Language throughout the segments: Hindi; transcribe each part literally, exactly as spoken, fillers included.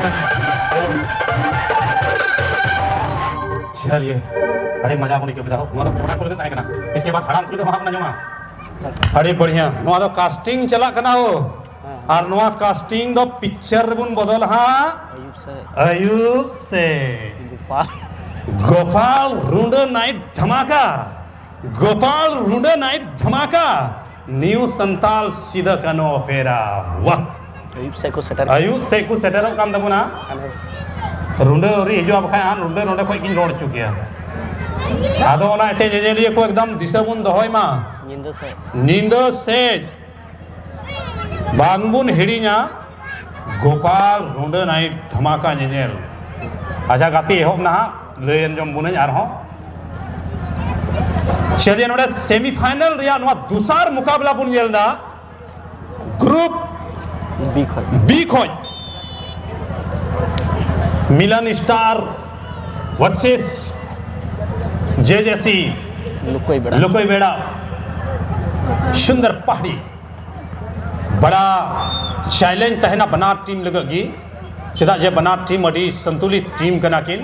चलिए अरे मजा होने के बताओ मतलब पूरा खुल के ना इसके बाद हराम खुल के वहां ना जमा अरे बढ़िया नोआ दो कास्टिंग चला कना हो और नोआ कास्टिंग दो पिक्चर बुन बदल हा अयुब से गोपाल रुंडा नाइट धमाका गोपाल रुंडा नाइट धमाका न्यू संताल सीधा कनो फेरा वाह अयुब से को सेटर अयुब से को सेटर काम तबुना रुंडा री हिजो अब खाय रुंडा नोडे कोई किन रोड चुकिया आदो ओना एते जेजेलिए को एकदम दिशबुन दहोय मा नींद से नींद से बांगबुन हिड़ीना गोपाल रुंडा नाइट धमाका जेजेल अच्छा गाती एहोब ना लेन जम बुने आर हो चलिए नोडे सेमीफाइनल रिया नोआ दूसर मुकाबला बुन जेलदा ग्रुप बी खोय बी खोय मिलन स्टार वर्सेस जेजेसी लुकोई बेड़ा लुकोई बेड़ा सुंदर पहाड़ी बड़ा चैलेंज तहना बना टीम लगेगी चदा जे बना टीम अड़ी संतुलित टीम कना किन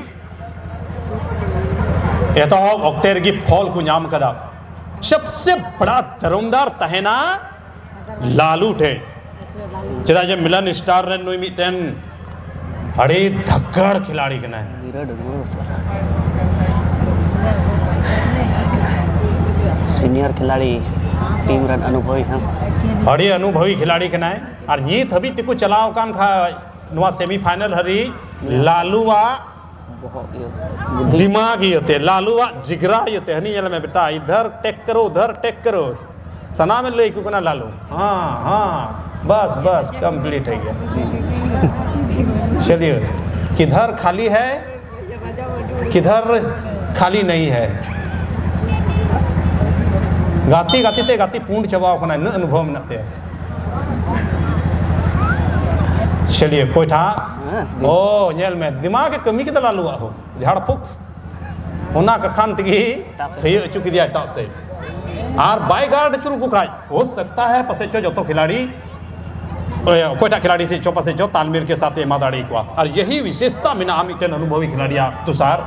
एतोहब अक्तेर की फॉल को नाम कदा सबसे बड़ा धर्मदार तहना लालू थे चदा जे मिलन स्टार रे नुई मिटेन अड़े धक्कड़ खिलाड़ी कना सीनियर खिलाड़ी टीम रन अनुभवी हैं अड़े अनुभवी खिलाड़ी कना है और ये थबी तिको चलाओ कान खा नुआ सेमीफाइनल हरी लालूवा दिमाग ही होते लालूवा जिगरा ही होते हनी में बेटा इधर टेक करो उधर टेक करो सना में ले को ना लालू हाँ हाँ बस बस कंप्लीट है गया चलिए किधर खाली है किधर खाली नहीं है गाती गाती ते गाती पूर्ण चबाव खना न अनुभव में नते चलिए कोई था ओ नेल में दिमाग के कमी के तो लालू हो झाड़ फूक होना का खान तगी थे चुकी दिया टॉस से और बाय गार्ड चुल को खाई हो सकता है पसे चो जो तो खिलाड़ी कोईटा खिलाड़ी थे चौपसे जो तालमेर के साथ मादाड़ी को और यही विशेषता में नाम एक अनुभवी खिलाड़िया तुषार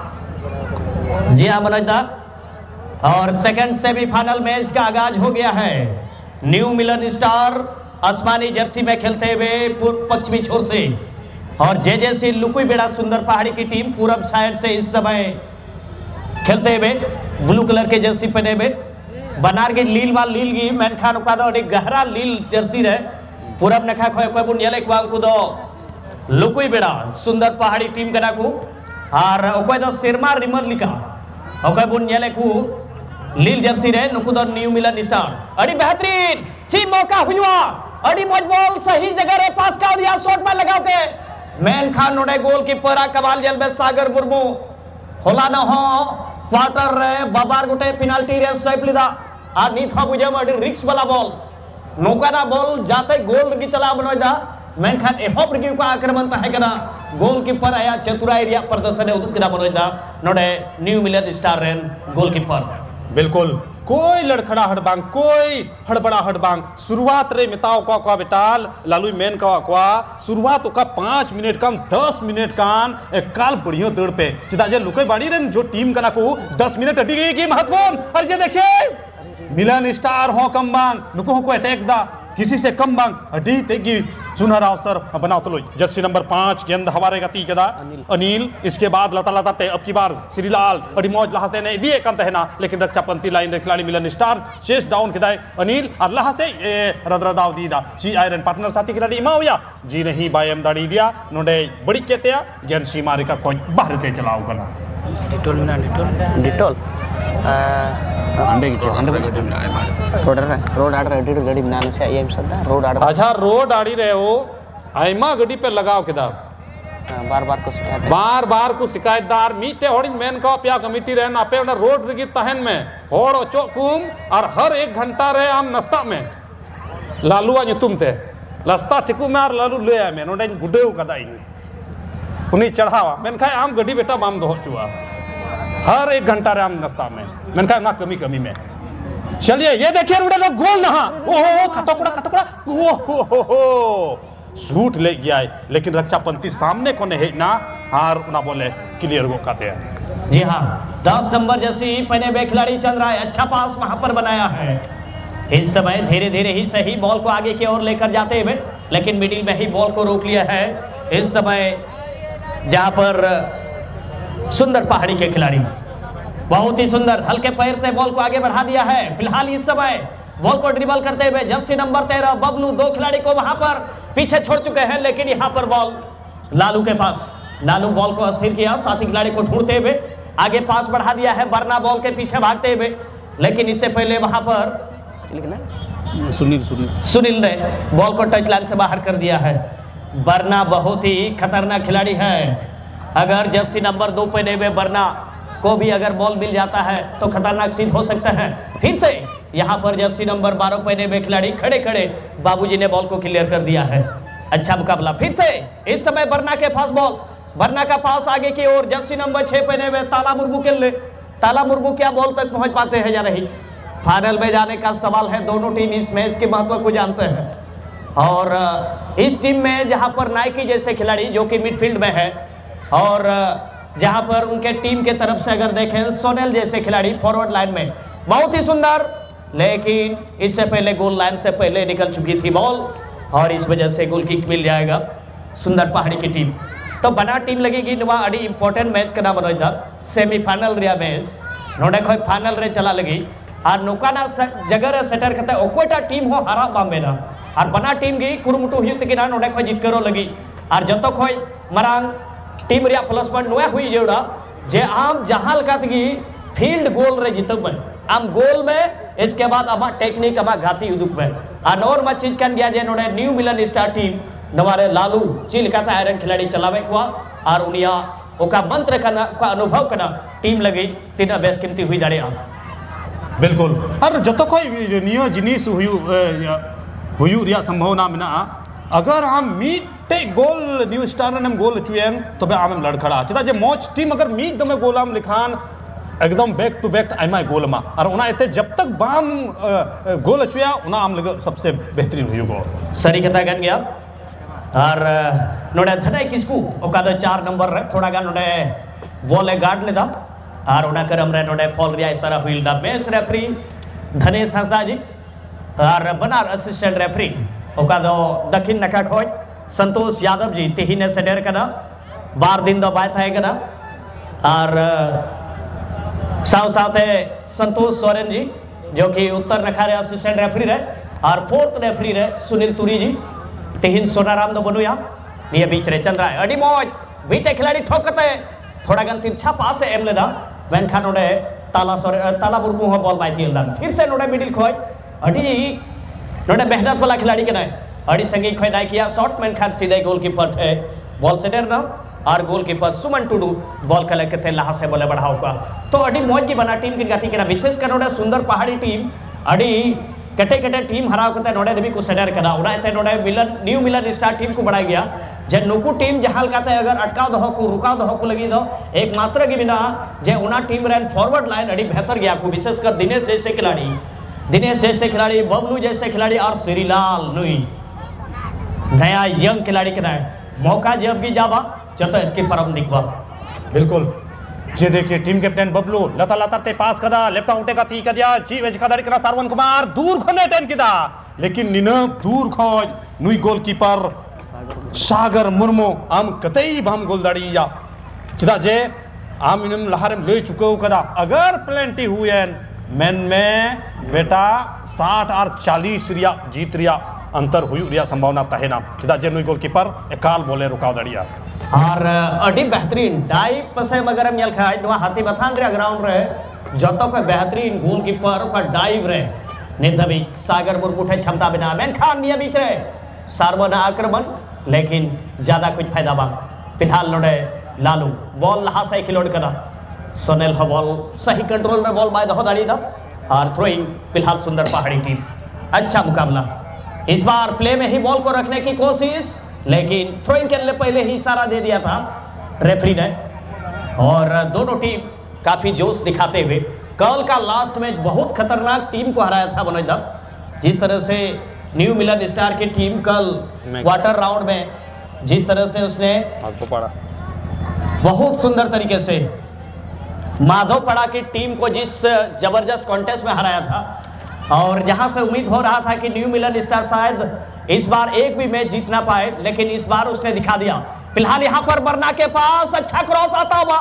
जी हाँ मनोज दा और सेकंड सेमीफाइनल मैच का आगाज हो गया है न्यू मिलन स्टार आसमानी जर्सी में खेलते हुए पूर्व पश्चिमी छोर से और जेजेसी लुकुई बेड़ा सुंदर पहाड़ी की टीम पूरब साइड से इस समय खेलते हुए ब्लू कलर के जर्सी पहने हुए बनार के लील वाल लील की मैन खान गहरा लील जर्सी रहे पूरब नखा खोए खोए बुन येले को को दो लुकुई बेड़ा सुंदर पहाड़ी टीम कना को और ओकोय दो सिरमा रिमर लिका ओकोय बुन येले को लील जर्सी रे नुकु दो न्यू मिलन स्टार अड़ी बेहतरीन ची मौका हुआ अड़ी मौज बॉल सही जगह रे पास का दिया शॉट में लगाओ के मैन खान नोडे गोल कीपर कबाल जल में सागर मुर्मू होला न हो क्वार्टर रे बाबार गोटे पेनाल्टी रे सेफ लिदा आ नीत हा बुझे अड़ी रिक्स वाला बॉल नौकाना बॉल जाते गोल रगी चला बनोदा मेनखान एहब रगी को आक्रमण तहे कना गोलकीपर आया चतुराई रिया प्रदर्शन उदुग कदा बनोदा नोडे न्यू मिलन स्टार रेन गोलकीपर बिल्कुल कोई लड़खड़ा हड़बांग कोई हड़बड़ा हड़बांग शुरुआत रे मिताओ का का बेटाल लालू मेन का का शुरुआत का पाँच मिनट कम दस मिनट कान एक काल बढ़िया दौड़ पे चिदा जे लुके बाड़ी रे जो टीम कना को दस मिनट अटी गई की महत्वपूर्ण और ये देखिए मिलन स्टार हो कम बांग नुको को अटैक दा किसी से कम बांग अडी तेगी सुनहरा अवसर बनाओ तो लो जर्सी नंबर पाँच गेंद हमारे गति के दा अनिल इसके बाद लता लता ते अब की बार श्रीलाल अड़ी मौज लहाते ने दिए कंत है ना लेकिन रक्षा पंक्ति लाइन खिलाड़ी मिलन स्टार चेस डाउन किदाए अनिल और लहा से रद्रदाव दी दा जी आयरन पार्टनर साथी खिलाड़ी इमाविया जी नहीं बायम दाड़ी दिया नोडे बड़ी कहते हैं गेंद सीमा रेखा को बाहर दे चलाओ करना डिटोल मिना डिटोल डिटोल अंडे की अंडे रोड रोड आड़ रेडी गाड़ी मिना से ये सदा रोड आड़ अच्छा रोड आड़ी रहे हो आइमा गड्डी पे लगाओ किताब बार बार को शिकायत बार बार को शिकायतदार मीटे होड़ी मेन का प्या कमिटी रहन आपे उन रोड रगी तहन में होड़ चोकुम और हर एक घंटा रहे आम नाश्ता में लालूआ तुम थे लस्ता ठिकू में और लालू ले आए में नोडे गुडेव कदाई उन्हीं चढ़ावा मैंने कहा आम गड्डी बेटा माम दो चुआ हर एक घंटा रे आम नाश्ता में मैंने कहा ना कमी कमी में चलिए ये देखिए रोडे लोग गोल ना ओहो खटोकड़ा खटोकड़ा ओहो शूट ले गया है, लेकिन रक्षा पंथी सामने को नहीं ना हार उना बोले क्लियर को कहते हैं। जी हाँ, दस नंबर जैसी पहने हुए खिलाड़ी चल रहा है, अच्छा पास वहां पर बनाया है। इस समय धीरे धीरे ही सही बॉल को आगे की ओर लेकर जाते हुए, लेकिन मिडिल में ही बॉल को रोक लिया है। इस समय जहां पर सुंदर पहाड़ी के खिलाड़ी बहुत ही सुंदर हल्के पैर से बॉल को आगे बढ़ा दिया है। फिलहाल इस समय बॉल को ड्रिबल करते हुए जर्सी नंबर तेरह बबलू दो खिलाड़ी को वहां पर पीछे छोड़ चुके हैं, लेकिन यहां पर बॉल लालू के पास। लालू बॉल को अस्थिर किया, साथी खिलाड़ी को ढूंढते हुए आगे पास बढ़ा दिया है। बरना बॉल के पीछे भागते हुए, लेकिन इससे पहले वहां पर सुनील सुनील सुनील ने बॉल को टच लाइन से बाहर कर दिया है। बरना बहुत ही खतरनाक खिलाड़ी है। अगर जर्सी नंबर दो पे हुए बरना को भी अगर बॉल मिल जाता है तो खतरनाक सिद्ध हो सकता है। फिर से यहां पर जर्सी नंबर बारह पहने हुए खिलाड़ी खड़े खड़े बाबूजी ने बॉल को क्लियर कर दिया है। अच्छा मुकाबला। फिर से इस समय बरना के पास बॉल, बरना का पास आगे की ओर जर्सी नंबर छह पहने हुए ताला मुर्मू के लिए। ताला मुर्मू क्या बॉल तक पहुंच पाते हैं या नहीं, फाइनल में जाने का सवाल है। दोनों टीम इस मैच के महत्व को जानते हैं। और इस टीम में जहां पर नाइकी जैसे खिलाड़ी जो कि मिडफील्ड में है, और जहां पर उनके टीम के तरफ से अगर देखें सोनेल जैसे खिलाड़ी फॉरवर्ड लाइन में बहुत ही सुंदर, लेकिन इससे पहले गोल लाइन से पहले निकल चुकी थी बॉल और इस वजह से गोल किक मिल जाएगा सुंदर पहाड़ी की टीम। तो बना टीम लगेगी नवा अड़ी इंपॉर्टेंट मैच का नाम था सेमीफाइनल रिया मैच नोडे खो फाइनल रे चला लगी और नौकाना जगह रे सेटर करते ओकोटा टीम हो हरा बामेना और बना टीम गी कुरुमुटु हुई तकिना नोडे खो जितकरो लगी और जतो खो मरांग टीम रिया प्लस पॉइंट नोया हुई जेड़ा जे आम जहां लगा तगी फील्ड गोल रे जितब में आम गोल में इसके बाद अमा टेक्निक अमा घाती उदुक में और और मा चीज कान गया जे नोडे न्यू मिलन स्टार टीम नवारे लालू ची लेकाता आयरन खिलाड़ी चलावे को और उनिया ओका मंत्र कना का अनुभव कना टीम लगी तीन बेस कीमती हुई दाड़े बिल्कुल और जतो कोई नियो जिनिस हुयु हुयु रिया संभावना मेना अगर हम मीटे गोल न्यू स्टार ने गोल चुएन तबे आम लड़खड़ा चेदा जे मौज टीम अगर मीट दमे गोलाम लिखान एकदम बैक टू बैक आयमा गोल मा और उना एते जब तक बाम गोल चुया उना आम लगे सबसे बेहतरीन हुयु गो सरी कथा गन गया और नोडे धनाई किसकू ओका दो चार नंबर रे थोड़ा गान नोडे बॉल गार्ड लेदा और उना करम रे नोडे फॉल रिया इशारा हुई दा मैच रेफरी धनेश हंसदा जी और बनार असिस्टेंट रेफरी ओका दो दक्षिण नका खोज संतोष यादव जी तिहिने से डेर कना बार दिन दो बात है कना और साव साथे संतोष सोरेन जी जो कि उत्तर नखा रे असिस्टेंट रेफरी रे और फोर्थ रेफरी रे सुनील तुरी जी तिहिन सोनाराम दो बनुया निये बीच रे चंद्रा अडी मौज बीटे खिलाड़ी ठोकते थोड़ा गन तिरछा पास एम लेदा वेनखा नोडे ताला सोरे ताला मुर्मू हो बॉल बाई तिलदा फिर से नोडे मिडिल खोय अडी नोडे मेहनत वाला खिलाड़ी के नाय अड़ी संगी खोय नाय किया शॉट मैन खान सीधे गोलकीपर है बॉल सेटर ना और गोलकीपर सुमन टुडू बॉल का लेके थे लहा से बोले बढ़ाओ का तो अडी मौज की बना टीम की गति के ना विशेष कर नोडे सुंदर पहाड़ी टीम अडी कटे कटे टीम हराव करते नोडे देवी को सेडर करा उड़ा थे नोडे Milan new Milan star team को बढ़ाया गया जे नुकू टीम जहां कहते अगर अटकाव दो को रुकाव दो को लगी दो एक मात्र की बिना जे उना टीम रन फॉरवर्ड लाइन अड़ी बेहतर गया को विशेषकर दिनेश जैसे खिलाड़ी दिनेश जैसे खिलाड़ी बबलू जैसे खिलाड़ी और श्रीलाल नुई नया यंग खिलाड़ी के नाय मौका जब भी जावा चलता इसकी परम निकवा बिल्कुल ये देखिए टीम कैप्टन बबलू लता लता ते पास कदा लेफ्ट आउटे का थी कदिया जी वेज का दाड़ी करा सारवन कुमार दूर खोने टेन किदा लेकिन निन दूर खोज नुई गोलकीपर सागर मुर्मू आम कतई भाम गोल दाड़ी या चिदा जे आम इनम लहारम ले चुके कदा अगर प्लेंटी हुएन मैन में बेटा साठ और चालीस रिया जीत रिया अंतर हुई रिया संभावना तहेना चिदा जे नुई गोलकीपर एकाल बोले रुकाव दाड़िया और अड़ी बेहतरीन डाइव पसे मगर हम यल खाय नवा हाथी बथान रे ग्राउंड रे जतो को बेहतरीन गोलकीपर का डाइव रे निधबी सागर मुर्मू ठे क्षमता बिना मैन खान निया बीच रे सार्वना आक्रमण लेकिन ज्यादा कुछ फायदा बा फिलहाल नोडे लालू बॉल लहा से खिलोड कदा सोनेल हो बॉल सही कंट्रोल में बॉल बाय दो दाड़ी दा और थ्रोइंग फिलहाल सुंदर पहाड़ी टीम अच्छा मुकाबला इस बार प्ले में ही बॉल को रखने की कोशिश लेकिन थ्रोइंग के लिए पहले ही इशारा दे दिया था रेफरी ने और दोनों टीम काफी जोश दिखाते हुए कल का लास्ट मैच बहुत खतरनाक टीम को हराया था मनोज दा जिस तरह से न्यू मिलन स्टार की टीम कल क्वार्टर राउंड में जिस तरह से उसने बहुत सुंदर तरीके से माधोपाड़ा की टीम को जिस जबरदस्त कॉन्टेस्ट में हराया था और जहां से उम्मीद हो रहा था कि न्यू मिलन स्टार शायद इस बार एक भी मैच जीत ना पाए, लेकिन इस बार उसने दिखा दिया। फिलहाल यहां पर बरना के पास अच्छा क्रॉस आता हुआ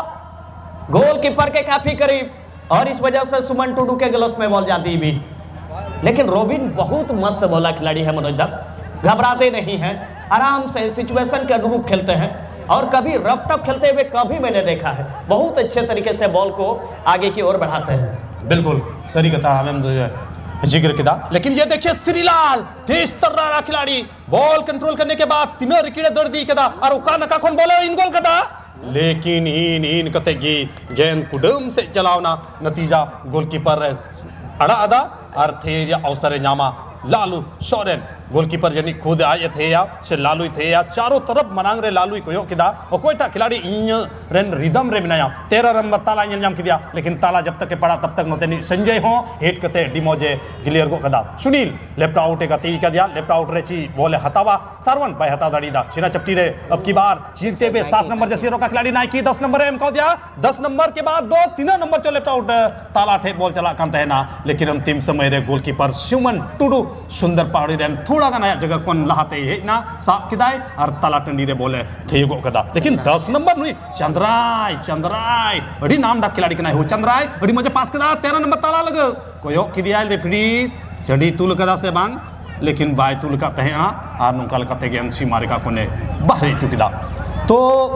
गोलकीपर के काफी करीब और इस वजह से सुमन टुडू के ग्लव्स में बॉल जाती भी, लेकिन रोबिन बहुत मस्त बॉला खिलाड़ी है मनोज दा, घबराते नहीं हैं, आराम से सिचुएशन के अनुरूप खेलते हैं और कभी रफ टफ खेलते हुए कभी मैंने देखा है, बहुत अच्छे तरीके से बॉल को आगे की ओर बढ़ाते हैं। बिल्कुल सही कथा हमें जिक्र किया, लेकिन ये देखिए श्रीलाल तेज तर्रारा खिलाड़ी बॉल कंट्रोल करने के बाद तीनों रिकीड़े दौड़ दी कदा और उका नका कौन बोले इन गोल कदा, लेकिन इन इन कतेगी गेंद कुडम से चलावना नतीजा गोलकीपर अड़ा अदा और थे या अवसर जामा लालू सोरेन गोलकीपर जनी खुद आए थे या से लालू थे या चारों तरफ मनांग रे लालू को किदा और कोईटा खिलाड़ी इन रेन रिदम रे बनाया तेरह नंबर ताला इन जाम किया, लेकिन ताला जब तक के पड़ा तब तक नोते नहीं संजय हो हेट कते डिमोजे गिलियर को कदा सुनील लेफ्ट आउट का ती का दिया लेफ्ट आउट रे ची बोले हतावा सारवन भाई हता दाड़ी दा छिना चपटी रे अब की बार जीतते पे सात नंबर जसीरो का खिलाड़ी नाई की दस नंबर एम को दिया दस नंबर के बाद दो तीन नंबर चो लेफ्ट आउट ताला ठे बॉल चला कांते है ना, लेकिन अंतिम समय रे गोलकीपर सुमन टुडू सुंदर पहाड़ी रे थोड़ा नया जगह कौन लहाते है ना साफ किदाय और ताला टंडी रे बोले थे गो कदा, लेकिन दस नंबर नुई चंद्राय चंद्राय अड़ी नाम डाक खिलाड़ी कना हो चंद्राय अड़ी मुझे पास कदा तेरह नंबर ताला लग कोयो किदिया रेफरी चढ़ी तुल कदा से बांग, लेकिन बाय तुल का तहे आ नुकल कते गेंद सी मारे का कोने बाहर चुकिदा। तो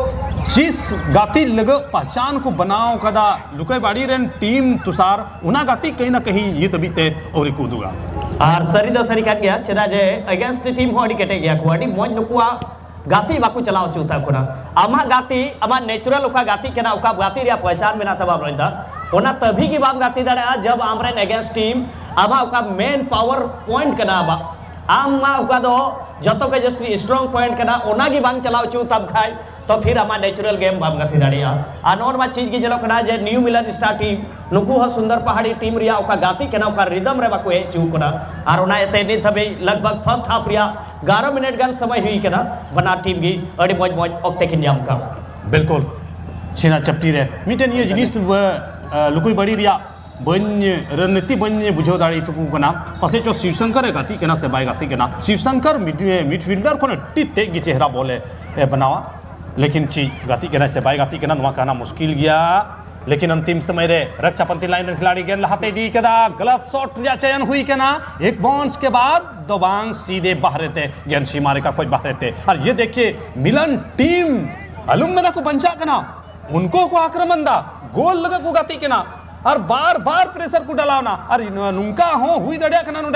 जिस गाती लग पहचान को बनाओ कदा लुके बाड़ी रेन टीम तुषार उना गाती कहीं ना कहीं ये तभी ते और कूदूगा और सरी दो सरी काट गया चेदा जे अगेंस्ट टीम हो अड़ी केटे गया को अड़ी मोज नुकुआ गाती बाकू चलाओ चुता कोना आमा गाती आमा नेचुरल ओका गाती केना ओका गाती रे पहचान में ना तबा रहिदा ओना तभी की बाम गाती दाड़ा जब आमरेन अगेंस्ट टीम आमा ओका मेन पावर पॉइंट केना बा आमा ओका दो जतो के जस्टी स्ट्रांग पॉइंट केना ओना की बांग चलाओ चु तब खाय तो फिर आमा नेचुरल गेम बाम गाती दाड़िया आ नॉन मा चीज की जलो कना जे न्यू मिलन स्टार टीम नुकु ह सुंदर पहाड़ी टीम रिया ओका गाती केना ओका रिदम रे बाको हे चु कोना आर ओना एते नि थबे लगभग फर्स्ट हाफ रिया ग्यारह मिनट गन समय हुई केना बना टीम की अड़ी मौज मौज ओक्ते किन जाम का बिल्कुल छिना चपटी रे मिटेन ये जिनिस लुकुई बड़ी रिया बन रणनीति बन बुझो दाड़ी तुकु कना पसे जो शिवशंकर गाती केना से बाय गाती केना शिवशंकर मिडफील्डर कोन टिते गी चेहरा बोले बनावा, लेकिन ची गाती केना से बाय गाती केना नुआ कहना मुश्किल गया, लेकिन अंतिम समय रे रक्षापंथी लाइन खिलाड़ी गेंद लहाते दी कदा गलत शॉट या चयन हुई केना एक बाउंस के बाद दो बाउंस सीधे बाहर थे गेंद सीमारे का कोई बाहर थे। और ये देखिए मिलन टीम अलुमना को बंचा केना उनको को आक्रमण दा गोल लगा को गाती केना और बार बार प्रेशर को डलावना और नुंका हो हुई दड़िया कना नुडे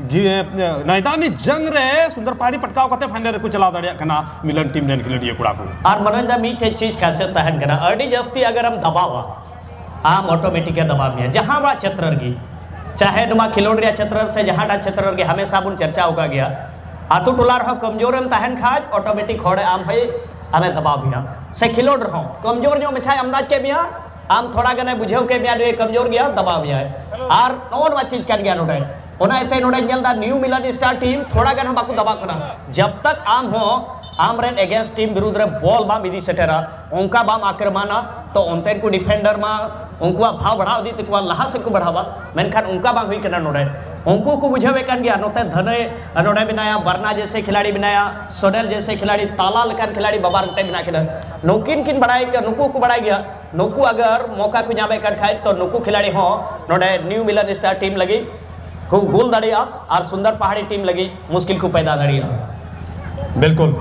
मैदानी जंग रे सुंदर पहाड़ी पटकाव कते फाइनल को चलाव दड़िया कना मिलन टीम ने खिलाड़ी कुड़ा को और मनोज मीठे चीज खासियत तहन कना अड़ी जस्ती अगर हम दबावा आम ऑटोमेटिक के दबाव में जहां बा क्षेत्र की चाहे नुमा खिलोड़िया क्षेत्र से जहां डा क्षेत्र के हमेशा बुन चर्चा होगा गया आतु टोलार हो कमजोर हम तहन खाज ऑटोमेटिक होड़े आम है हमें दबाव बिया से खिलोड़ रहो कमजोर जो में छाय अंदाज के बिया आम थोड़ा गने बुझेव के बिया कमजोर गया दबाव गया और नोन वा चीज कर गया नोडे ओना एते नोडे जलदा न्यू मिलन स्टार टीम थोड़ा गन बाकू दबा कना जब तक आम हो आम रेन अगेंस्ट टीम विरुद्ध रे बॉल बाम इदी सेटेरा उनका बाम आक्रमणा तो उनतेन को डिफेंडर मा उनका भाव बढ़ाव दी तकवा लहा से को बढ़ावा मेनखान उनका बाम हुई कना नोडे उनको को बुझेवे कन गया नोते धने नोडे बिनाया बरना जैसे खिलाड़ी बिनाया सोनेल जैसे खिलाड़ी ताला लकन खिलाड़ी बबार गटे बिना के नौकिन किन बढ़ाई के नुकु को बढ़ाई गया नुकु अगर मौका को जावे कर खाए तो नुकु खिलाड़ी हो नोडे न्यू मिलन स्टार टीम लगी खूब गोल दड़िया और सुंदर पहाड़ी टीम लगी मुश्किल को पैदा दड़िया बिल्कुल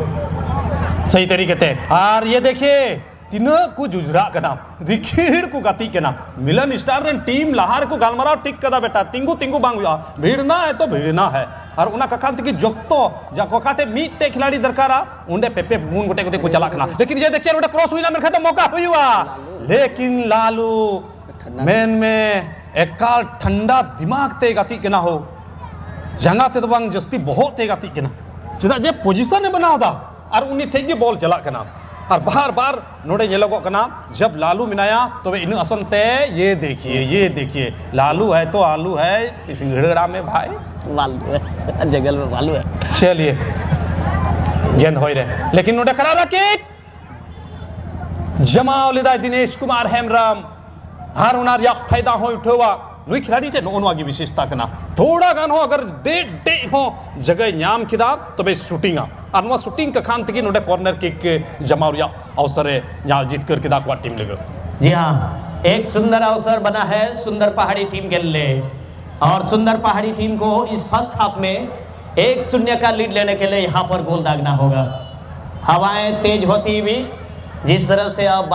सही तरीके से। और ये देखिए तीनों को जुजरा कना रिखीड़ को गति केना मिलन स्टार रन टीम लहार को गालमराव टिक कदा बेटा तिंगु तिंगु बांग हुआ भीड़ना है तो भीड़ना है और उना कखांत की जोक्तो जा कोकाटे मीटे खिलाड़ी दरकारा उंडे पेपे मून गोटे गोटे को चला कना, लेकिन ये देखिए उंडे क्रॉस हुई ना मेरे तो मौका हुई हुआ, लेकिन लालू मेन में एकाल ठंडा दिमाग ते गति केना हो जंगा ते बांग जस्ती बहुत ते गति केना चेदा जे पोजीशन ने बनाओ दा और उन्हीं ठेक के बॉल चला केना और बार बार नोड़े जेलोगो कना जब लालू मिनाया तो वे इन असंते ये देखिए ये देखिए लालू है तो आलू है इस घड़ा में भाई बालू है जंगल में बालू है। चलिए गेंद हो रहे लेकिन नोडे खरा किक जमाव लेदा दिनेश कुमार हेमरम हार उनार या फायदा हो उठवा नुई खिलाड़ी टे नोनवा की विशेषता कना थोड़ा गान हो अगर डे डे हो जगह न्याम किदा तो बे शूटिंग और नुआ शूटिंग का खान तकी नोडे कॉर्नर किक जमाव या अवसर है यहाँ जीत कर किदा को टीम लगे। जी हाँ, एक सुंदर अवसर बना है सुंदर पहाड़ी टीम के लिए और सुंदर पहाड़ी टीम को इस फर्स्ट हाफ में एक शून्य का लीड लेने के लिए यहाँ पर गोल दागना होगा। हवाएं तेज होती हुई जिस तरह से अब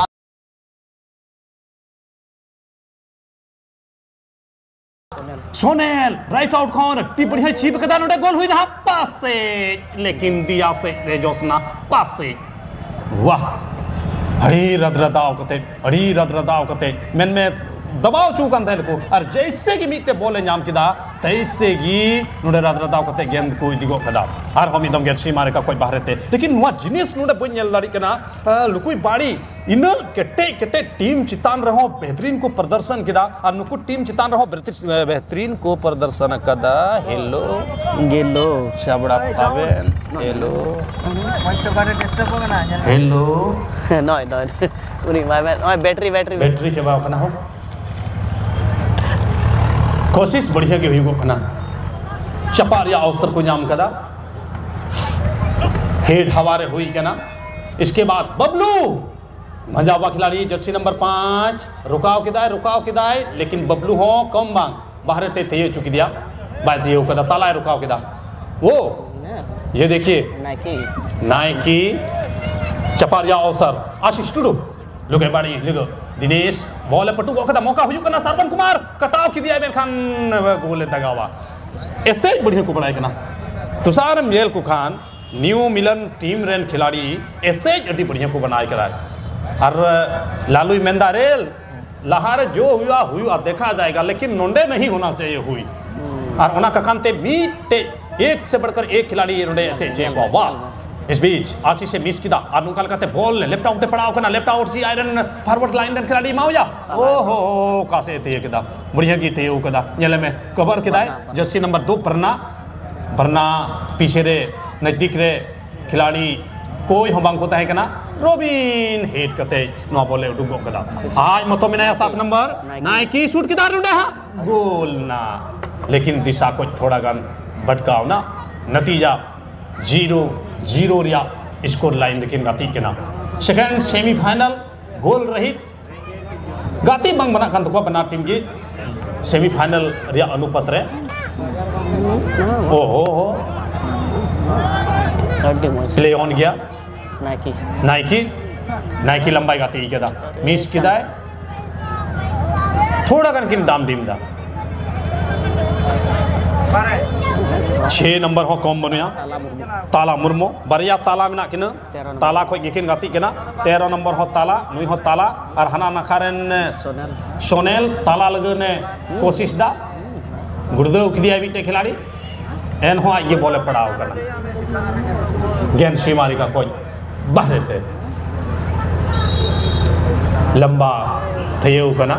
सोनेल राइट आउट कॉर्नर टी बढ़िया चीप कदा नोडे गोल हुई ना पास से लेकिन दिया से रेजोसना पास से वाह हरी रदरदाव कते हरी रदरदाव कते मन में दबाव चूकन थे को और जैसे की मीटे बोले नाम किदा तैसे की नुडे रदरदाव कते गेंद को दिगो कदा और हम इदम गेट मारे का कोई बाहर थे लेकिन नुआ जिनिस नुडे बन्यल लड़ी कना लुकुई बाड़ी इन केटे केटे टीम चितान रहो बेहतरीन को प्रदर्शन किदा और नुकु टीम चितान रहो बेहतरीन को प्रदर्शन कदा हेलो गेलो शाबड़ा पावेन हेलो हेलो नॉय नॉय उनी माय बैटरी बैटरी बैटरी चबाव कना हो कोशिश बढ़िया की हुई को कना चपारिया अवसर को नाम कदा हेड हवारे हुई कना इसके बाद बबलू मजावा खिलाड़ी जर्सी नंबर पांच रुकाव किदाय रुकाव किदाय लेकिन बबलू हो कम मांग बाहर ते थे चुकी दिया बात ये कदा ताला रुकाव किदा वो ये देखिए नाइकी नाइकी चपारिया अवसर आशीष टुडू लुके बाड़ी लुगो दिनेश बॉल पटू को कदा मौका हुई कना सरवन कुमार कटाव की दिया मेर खान गोले दगावा ऐसे बढ़िया को बनाए कना तुषार मेल को खान न्यू मिलन टीम रेन खिलाड़ी ऐसे अड्डी बढ़िया को बनाए कराए और लालू मेंदारेल लहार जो हुआ हुआ देखा जाएगा लेकिन नोंडे नहीं होना चाहिए हुई और उना कखानते मीटे एक से बढ़कर एक खिलाड़ी नोंडे ऐसे जे वाह इस बीच आशीष से मिस किदा और नुकाल कहते बॉल ने लेफ्ट आउट पे पड़ाओ करना लेफ्ट आउट जी आयरन फॉरवर्ड लाइन रन खिलाड़ी मावया ओ हो हो कासे थे किदा बढ़िया की थे वो किदा येले में कवर किदा जर्सी नंबर दो बरना बरना पीछे रे नजदीक रे खिलाड़ी कोई हो बांग होता है कना रोबिन हेड कते नो बोले डुबो कदा आज मतो में नया सात नंबर नाइकी शूट किदा रुंडा हां गोल ना लेकिन दिशा को थोड़ा गन भटकाओ ना नतीजा जीरो जीरो रिया स्कोर लाइन लेकिन गाती के ना सेकंड सेमीफाइनल गोल रहित गाती बंग बना kan तो बना टीम की सेमीफाइनल रिया अनुपत्र ओ हो हो प्ले ऑन गया नाइकी नाइकी नाइकी लंबाई गाती ही केदा मिस किदा है थोड़ा कन किन दाम दीम दा छह नंबर हो कौन बनिया ताला मुर्मो बरिया ताला में ना किन ताला को गिकिन गाती किना तेरह नंबर हो ताला नुई हो ताला और हना नखारेन सोनेल ताला लगने कोशिश दा गुड़देव की दिया बीटे खिलाड़ी एन हो ये बोले पड़ाव करना गेंद सीमारी का कोई बाहर थे लंबा थे कना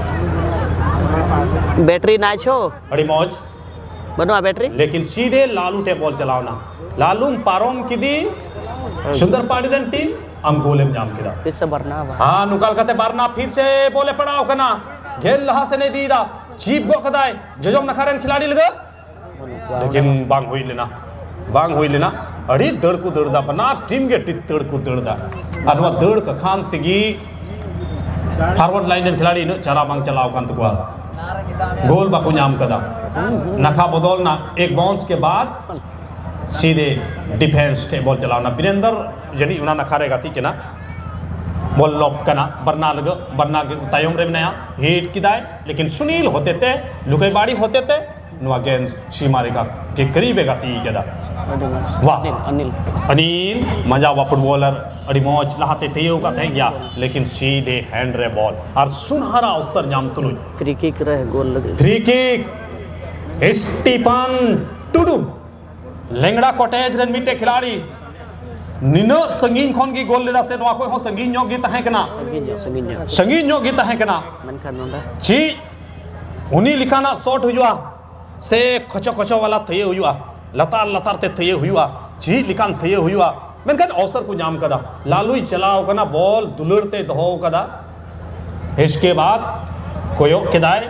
बैटरी ना छो बड़ी मौज बनवा बैटरी लेकिन सीधे लालू टे बॉल चलाओ ना लालू पारोम की दी सुंदर पाड़ी रन टीम हम गोले में जाम किदा फिर से भरना हाँ नुकाल कहते भरना फिर से बोले पड़ाओ कना गेंद लहा से नहीं दीदा चीप गो कदाय जजोम नखारन खिलाड़ी लगा लेकिन बांग हुई लेना बांग हुई लेना अड़ी दड़ को दड़दा बना टीम के टित दड़ को दड़दा अनवा दड़ का खान तिगी फॉरवर्ड लाइन खिलाड़ी न चरा बांग चलाओ कांत को गोल बाकू नाम कदा नखा बदौलना एक बाउंस के बाद सीधे डिफेंस टे बॉल चलावना वीरेंद्र जनी उना नखारे गाती के ना बॉल लॉप कना बरना लग बरना के तायम रे नया हिट किदाय लेकिन सुनील होते थे लुके बाड़ी होते थे नुआ गेंद सीमारे का के करीब गाती केदा वाह अनिल अनिल मजा हुआ फुटबॉलर अड़ी मौज लहाते थे का थे गया लेकिन सीधे हैंड रे बॉल और सुनहरा अवसर जाम तुलु फ्री किक रहे गोल लगे free kick Stephen Tudu Lengda cottage रन मिटे खिलाड़ी निनो संगीन खोन की गोल लेदा से नवा कोई हो संगीन योग्य तहे कना संगीन संगीन संगीन योग्य तहे कना मन कर नोंदा जी उनी लिखाना शॉट हुआ से खचो खचो वाला थे हुआ लतार लतार ते थे हुआ जी लिकान थे हुआ मेनखान अवसर को नाम कदा लालू चलाओ कना बॉल दुलड़ते दहो कदा इसके बाद कोयो केदाय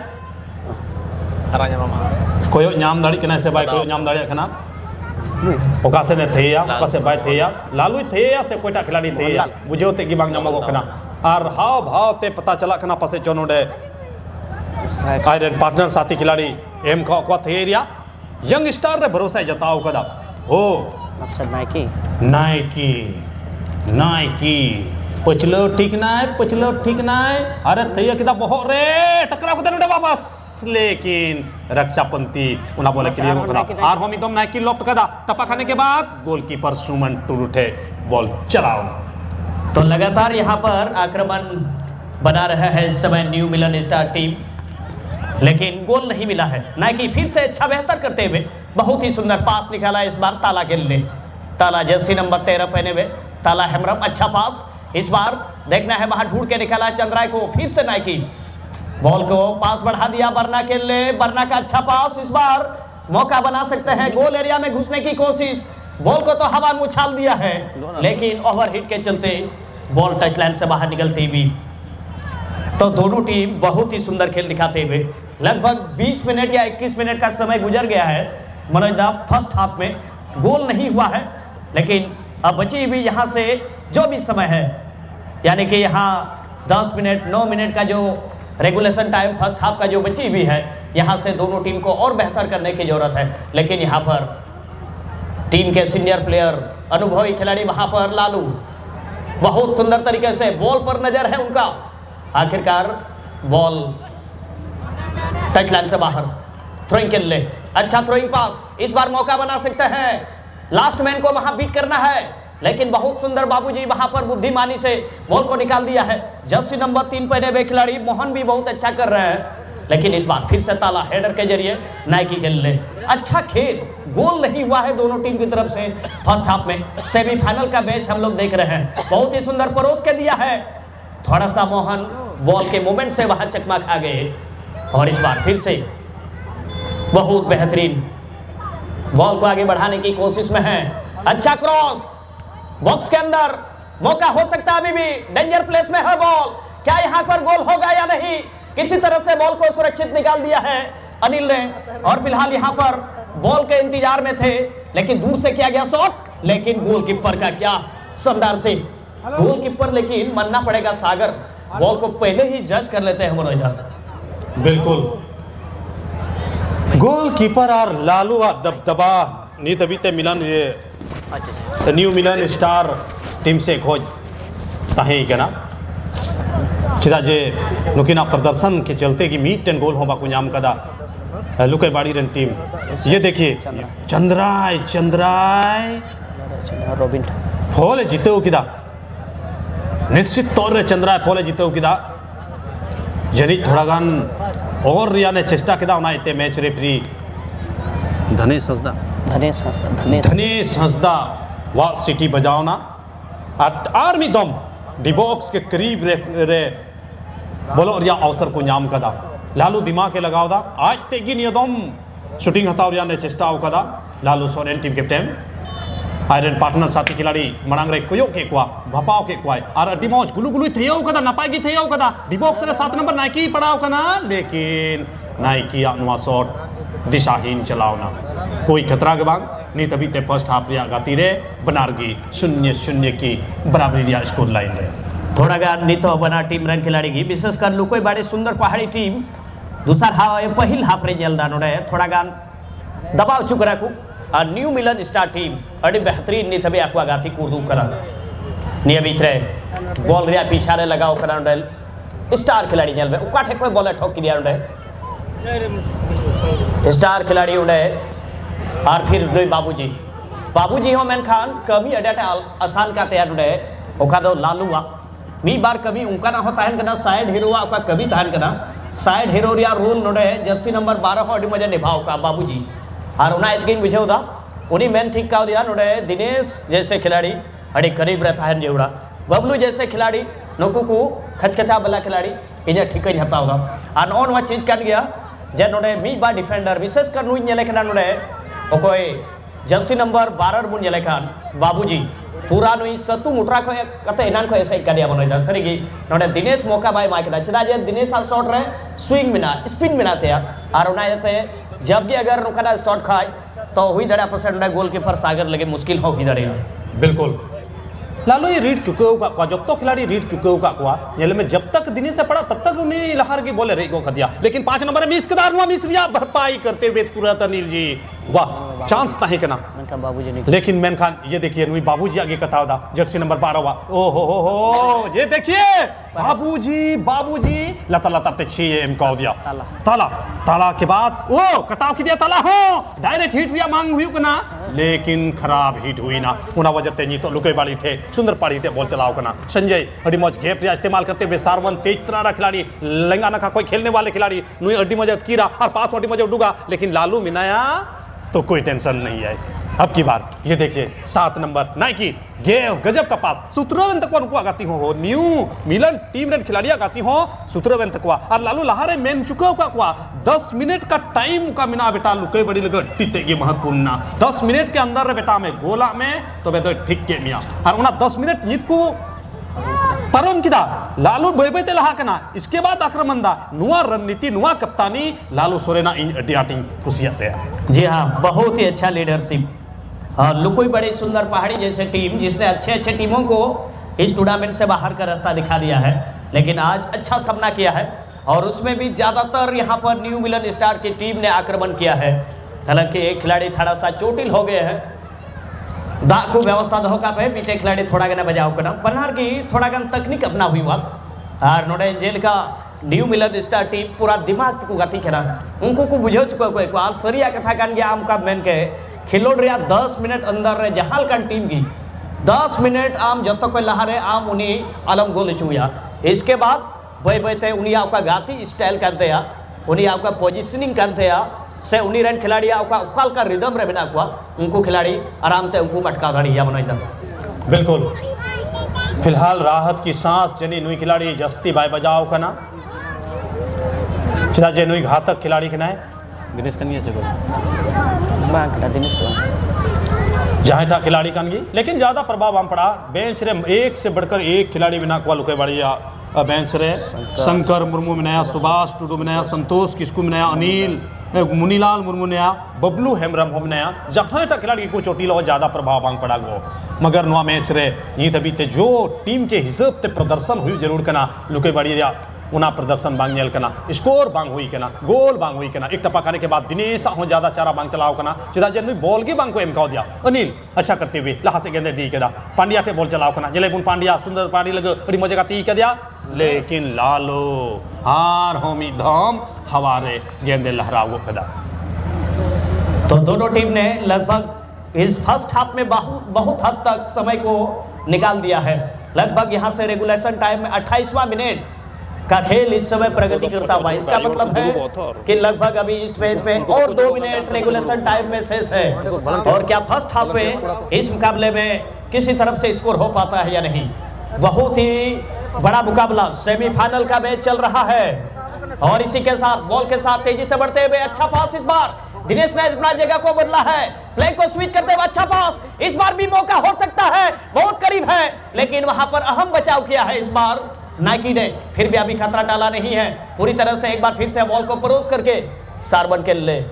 कोयो नाम दाड़ी कना से बाय कोयो नाम दाड़ी कना ओका से ने थेया ओका से बाय थेया लालू थेया से कोईटा खिलाड़ी थेया बुझो ते की बांग नामो कना और हाव भाव ते पता चला कना पासे चोनोडे आयरन पार्टनर साथी खिलाड़ी एम का को थेरिया यंग स्टार रे भरोसा जताओ कदा हो नाइकी नाइकी नाइकी पचलो ठीक ना है पचलो ठीक ना है अरे थैया किदा बहुत रे टकराव को तनुडे वापस लेकिन रक्षापंती उना बोले क्लियर हो कदा आर हम एकदम नाइकी लॉफ्ट कदा टपा खाने के बाद गोलकीपर सुमन टूर उठे बॉल चलाओ। तो लगातार यहाँ पर आक्रमण बना रहा है इस समय न्यू मिलन स्टार टीम, लेकिन गोल नहीं मिला है। नाइकी फिर से अच्छा बेहतर करते हुए बहुत ही सुंदर पास निकाला इस बार ताला के लिए। ताला जर्सी नंबर तेरह पहने हुए ताला हेमरम, अच्छा पास इस बार देखना है वहां ढूंढ के निकाला चंद्राय को। फिर से नाइकी बॉल को पास बढ़ा दिया बरना के लिए, बरना का अच्छा पास, इस बार मौका बना सकते हैं गोल एरिया में घुसने की कोशिश। बॉल को तो हवा में उछाल दिया है लेकिन ओवरहिट के चलते बॉल टच लाइन से बाहर निकलती हुई। तो दोनों टीम बहुत ही सुंदर खेल दिखाते हुए लगभग बीस मिनट या इक्कीस मिनट का समय गुजर गया है मनोज दा। फर्स्ट हाफ में गोल नहीं हुआ है, लेकिन अब बची हुई यहाँ से जो भी समय है, यानी कि यहाँ दस मिनट नौ मिनट का जो रेगुलेशन टाइम फर्स्ट हाफ का जो बची हुई है, यहाँ से दोनों टीम को और बेहतर करने की जरूरत है। लेकिन यहाँ पर टीम के सीनियर प्लेयर अनुभवी खिलाड़ी वहाँ पर लालू बहुत सुंदर तरीके से बॉल पर नजर है उनका। आखिरकार बॉल टच लाइन से बाहर, थ्रोइंग के लिए अच्छा थ्रोइंग पास, इस बार मौका बना सकते हैं। लास्ट मैन को वहां बीट करना है, लेकिन बहुत सुंदर बाबूजी वहां पर बुद्धिमानी से बॉल को निकाल दिया है। जर्सी नंबर तीन पहने हुए खिलाड़ी मोहन भी बहुत अच्छा कर रहे हैं, लेकिन इस बार फिर से ताला हेडर के जरिए नाइकी के लिए अच्छा खेल। गोल नहीं हुआ है दोनों टीम की तरफ से फर्स्ट हाफ में। सेमीफाइनल का मैच हम लोग देख रहे हैं, बहुत ही सुंदर परोस के दिया है। थोड़ा सा मोहन बॉल के मोमेंट से वहां चकमा खा गए और इस बार फिर से बहुत बेहतरीन बॉल को आगे बढ़ाने की कोशिश में है। अच्छा क्रॉस बॉक्स के अंदर, मौका हो सकता है, अभी भी डेंजर प्लेस में है बॉल। क्या यहाँ पर गोल होगा या नहीं? किसी तरह से बॉल को सुरक्षित निकाल दिया है अनिल ने, और फिलहाल यहाँ पर बॉल के इंतजार में थे, लेकिन दूर से किया गया शॉट, लेकिन गोलकीपर का क्या शानदार से गोलकीपर, लेकिन मानना पड़ेगा सागर बॉल को पहले ही जज कर लेते हैं मनोज। बिल्कुल गोलकीपर और लालू दबदबा नी तभी ते मिलन ये न्यू मिलन स्टार टीम से खोज ताही के ना चिदा जे नुकिना प्रदर्शन के चलते कि मीट टेन गोल होबा को नाम कदा लुके बाड़ी रन टीम। ये देखिए चंद्राय चंद्राय रोबिन फॉल जीते हो किदा, निश्चित तौर रे चंद्राय फॉल जीते हो किदा जनी थोड़ा गान और रिया ने चेष्टा किदा उना इते मैच रेफरी धनेश हंसदा धनेश हंसदा धनेश धनेश हंसदा वा सिटी बजावना आर्मी दम डी बॉक्स के करीब रे, रे बोलो रिया अवसर को नाम कदा लालू दिमाग के लगाव दा आज तेगी नियदम शूटिंग हताव रिया ने चेष्टा कदा लालू सोरेन टीम कैप्टन आयरन पार्टनर साथी खिलाड़ी मनांग रे कोयो के क्वा भपाव के क्वा और अड्डी मौज गुलु गुलु थेयो कदा नपाई की थेयो कदा डिबॉक्स रे सात नंबर नाइकी पड़ाव कना, लेकिन नाइकी अनुवा शॉट दिशाहीन चलाओ ना कोई खतरा के बांग नहीं तभी ते फर्स्ट हाफ रिया गाती रे बनारगी शून्य शून्य की बराबरी रिया स्कोर लाइन रे थोड़ा गान नहीं तो बना टीम रन खिलाड़ी की विशेषकर लुकोई बाड़ी सुंदर पहाड़ी टीम दूसरा हाफ पहिल हाफ रे जलदानो रे थोड़ा गान दबाव चुक रखू और न्यू मिलन स्टार टीम अड़ी बेहतरीन नहीं तभी aqua गाती कूदू करा निया बीच रे बॉल रिया पीछा रे लगाओ करा रे स्टार खिलाड़ी जल में उकाठे कोई बॉल ठोक दिया रे स्टार खिलाड़ी उड़े और फिर दो बाबूजी बाबूजी हो मैन खान कभी अड्डा आसान का तैयार उड़े ओका दो लालूआ मी बार कभी उनका ना होता है कना साइड हीरो का कभी तान कना साइड हीरो रिया रोल नोडे जर्सी नंबर बारह हो अड़ी मजा निभाव का बाबूजी और उना इतकिन बुझे दा उन्हीं मैन ठीक का दिया नोडे दिनेश जैसे खिलाड़ी अड़ी करीब रहता है जेवड़ा बबलू जैसे खिलाड़ी नोकू को खचखचा वाला खिलाड़ी इन्हें ठीक ही हता होगा और नॉन वह चीज कर गया जे नोडे मी बा डिफेंडर विशेष कर नुई नेले कना नोडे ओकोय जर्सी नंबर बारह बुन नेले खान बाबूजी पूरा नुई सतु मुट्रा को कते एनान को ऐसे कदिया बनोइदा सरीगी नोडे दिनेश मौका बाय माइकना चदा जे दिनेश आ शॉट रे स्विंग मिना स्पिन मिना ते आर उना जते जब भी अगर रुकना शॉट खाए तो हुई दड़ा परसेंट गोलकीपर सागर लगे मुश्किल हो ही दड़े बिल्कुल लालू ये रीड चुके हो जब तो खिलाड़ी रीड चुके हो ये में जब तक दिनेश से पड़ा तब तक उन्हें लहार की बोले रही को खदिया लेकिन पांच नंबर में मिसकदार हुआ मिसरिया भरपाई करते हुए तुरंत अनिल जी वाह चांस था के ना बाबूजी लेकिन मैन खान ये देखिए नुई बाबूजी आगे कथा था जर्सी नंबर बारह हुआ ओ हो हो हो ये देखिए बाबूजी बाबूजी लता लता ते छे एम कह दिया ताला ताला ताला के बाद ओ कटाव की दिया ताला हो डायरेक्ट हिट दिया मांग हुई ना लेकिन खराब हिट हुई ना उना वजह ते नहीं तो लुके वाली थे सुंदर पाड़ी थे बॉल चलाओ करना संजय अड्डी मौज घेप रिया इस्तेमाल करते हुए सारवन तेज तरह खिलाड़ी लंगा नखा कोई खेलने वाले खिलाड़ी नुई अड्डी मौज कीरा और पास अड्डी मौज डूगा लेकिन लालू मिनाया तो कोई टेंशन नहीं है अब की बार ये देखिए सात नंबर नाइकी गे गजब का पास सूत्रवन तक उनको आगाती हो न्यू मिलन टीम रेड खिलाड़ी आगाती हो सूत्रवन तक और लालू लहारे मेन चुका हुआ हुआ दस मिनट का टाइम का मिना बेटा लुके बड़ी लगे टीते ये महत्वपूर्ण ना दस मिनट के अंदर बेटा में गोला में तो बेटा ठीक के मिया और उना दस मिनट नित को परम किदा लालू बेबेते लहा कना इसके बाद आक्रमण दा नुआ रणनीति नुआ कप्तानी लालू सोरेना इन डियाटिंग कुसियाते जी हाँ बहुत ही अच्छा लीडरशिप और लुकोई बड़ी सुंदर पहाड़ी जैसे टीम जिसने अच्छे अच्छे टीमों को इस टूर्नामेंट से बाहर का रास्ता दिखा दिया है लेकिन आज अच्छा सामना किया है और उसमें भी ज़्यादातर यहाँ पर न्यू मिलन स्टार की टीम ने आक्रमण किया है हालांकि एक खिलाड़ी थोड़ा सा चोटिल हो गए हैं दाखू व्यवस्था धोखा पे बीटे खिलाड़ी थोड़ा गना बजाव करना पन्हार की थोड़ा गन तकनीक अपना हुई बात और नोडे जेल का न्यू मिलन स्टार टीम पूरा दिमाग को गति करा उनको को बुझो चुका कोई को आज सरिया कथा कान गया आम का मेन के खिलोड़ रिया दस मिनट अंदर रे जहाल का टीम की दस मिनट आम जब तक कोई लहारे आम उन्हीं आलम गोल चुया इसके बाद बे बेते उन्हीं आपका गाती स्टाइल कर दिया उन्हीं आपका पोजिशनिंग कर दिया से उन्हीं रन खिलाड़ी आपका उकाल का रिदम रे बिना हुआ उनको खिलाड़ी आराम से उनको मटका धड़ी या बनाई बिल्कुल फिलहाल राहत की सांस जनी नुई खिलाड़ी जस्ती बाय बजाओ का ना चिदा जे नुई घातक खिलाड़ी के ना दिनेश कन्या से दिनेश जहाँ था खिलाड़ी कनगी लेकिन ज़्यादा प्रभाव हम पड़ा बेंच रे एक से बढ़कर एक खिलाड़ी बिना कुआ लुके बढ़िया बेंच रे शंकर मुर्मू में नया सुभाष टुडू में नया संतोष किस्कू में नया अनिल मुनीलाल मुर्मू नया बबलू हेमरम हम नया जहाँ तक खिलाड़ी को चोटिल और ज़्यादा प्रभाव बांग पड़ा गो मगर नुआ मैच रे ये तभी ते जो टीम के हिसाब ते प्रदर्शन हुई जरूर कना लुके बड़ी उना प्रदर्शन बांग नेल कना स्कोर बांग हुई कना गोल बांग हुई कना एक टपा खाने के बाद दिनेश हो ज़्यादा चारा बांग चलाओ कना चिदा जन बॉल की बांग को एम दिया अनिल अच्छा करते हुए लहा से गेंदे दी के दा पांड्या टे बॉल चलाओ कना जले बुन पांड्या सुंदर पांडी लगे बड़ी मजे का ती के दिया लेकिन लालो हार होमी धाम हवारे गेंदे लहराओ कदा तो दोनों टीम ने लगभग इस फर्स्ट हाफ में बहुत बहुत हद तक समय को निकाल दिया है लगभग यहाँ से रेगुलेशन टाइम में अट्ठाईसवां मिनट का खेल इस समय प्रगति करता हुआ इसका मतलब है कि लगभग अभी इस मैच में और दो मिनट रेगुलेशन टाइम में शेष है और क्या फर्स्ट हाफ में इस मुकाबले में किसी तरफ से स्कोर हो पाता है या नहीं बहुत ही बड़ा मुकाबला सेमीफाइनल का मैच चल रहा है और इसी के साथ बॉल के साथ तेजी से बढ़ते हुए अच्छा पास इस बार दिनेश ने अपना जगह को बदला है फ्लैंक को स्विच करते हुए अच्छा पास इस बार भी मौका हो सकता है बहुत करीब है लेकिन वहां पर अहम बचाव किया है इस बार नाइकी ने फिर भी अभी खतरा टाला नहीं है पूरी तरह से एक बार फिर से बॉल को परोस करके सारबन के ले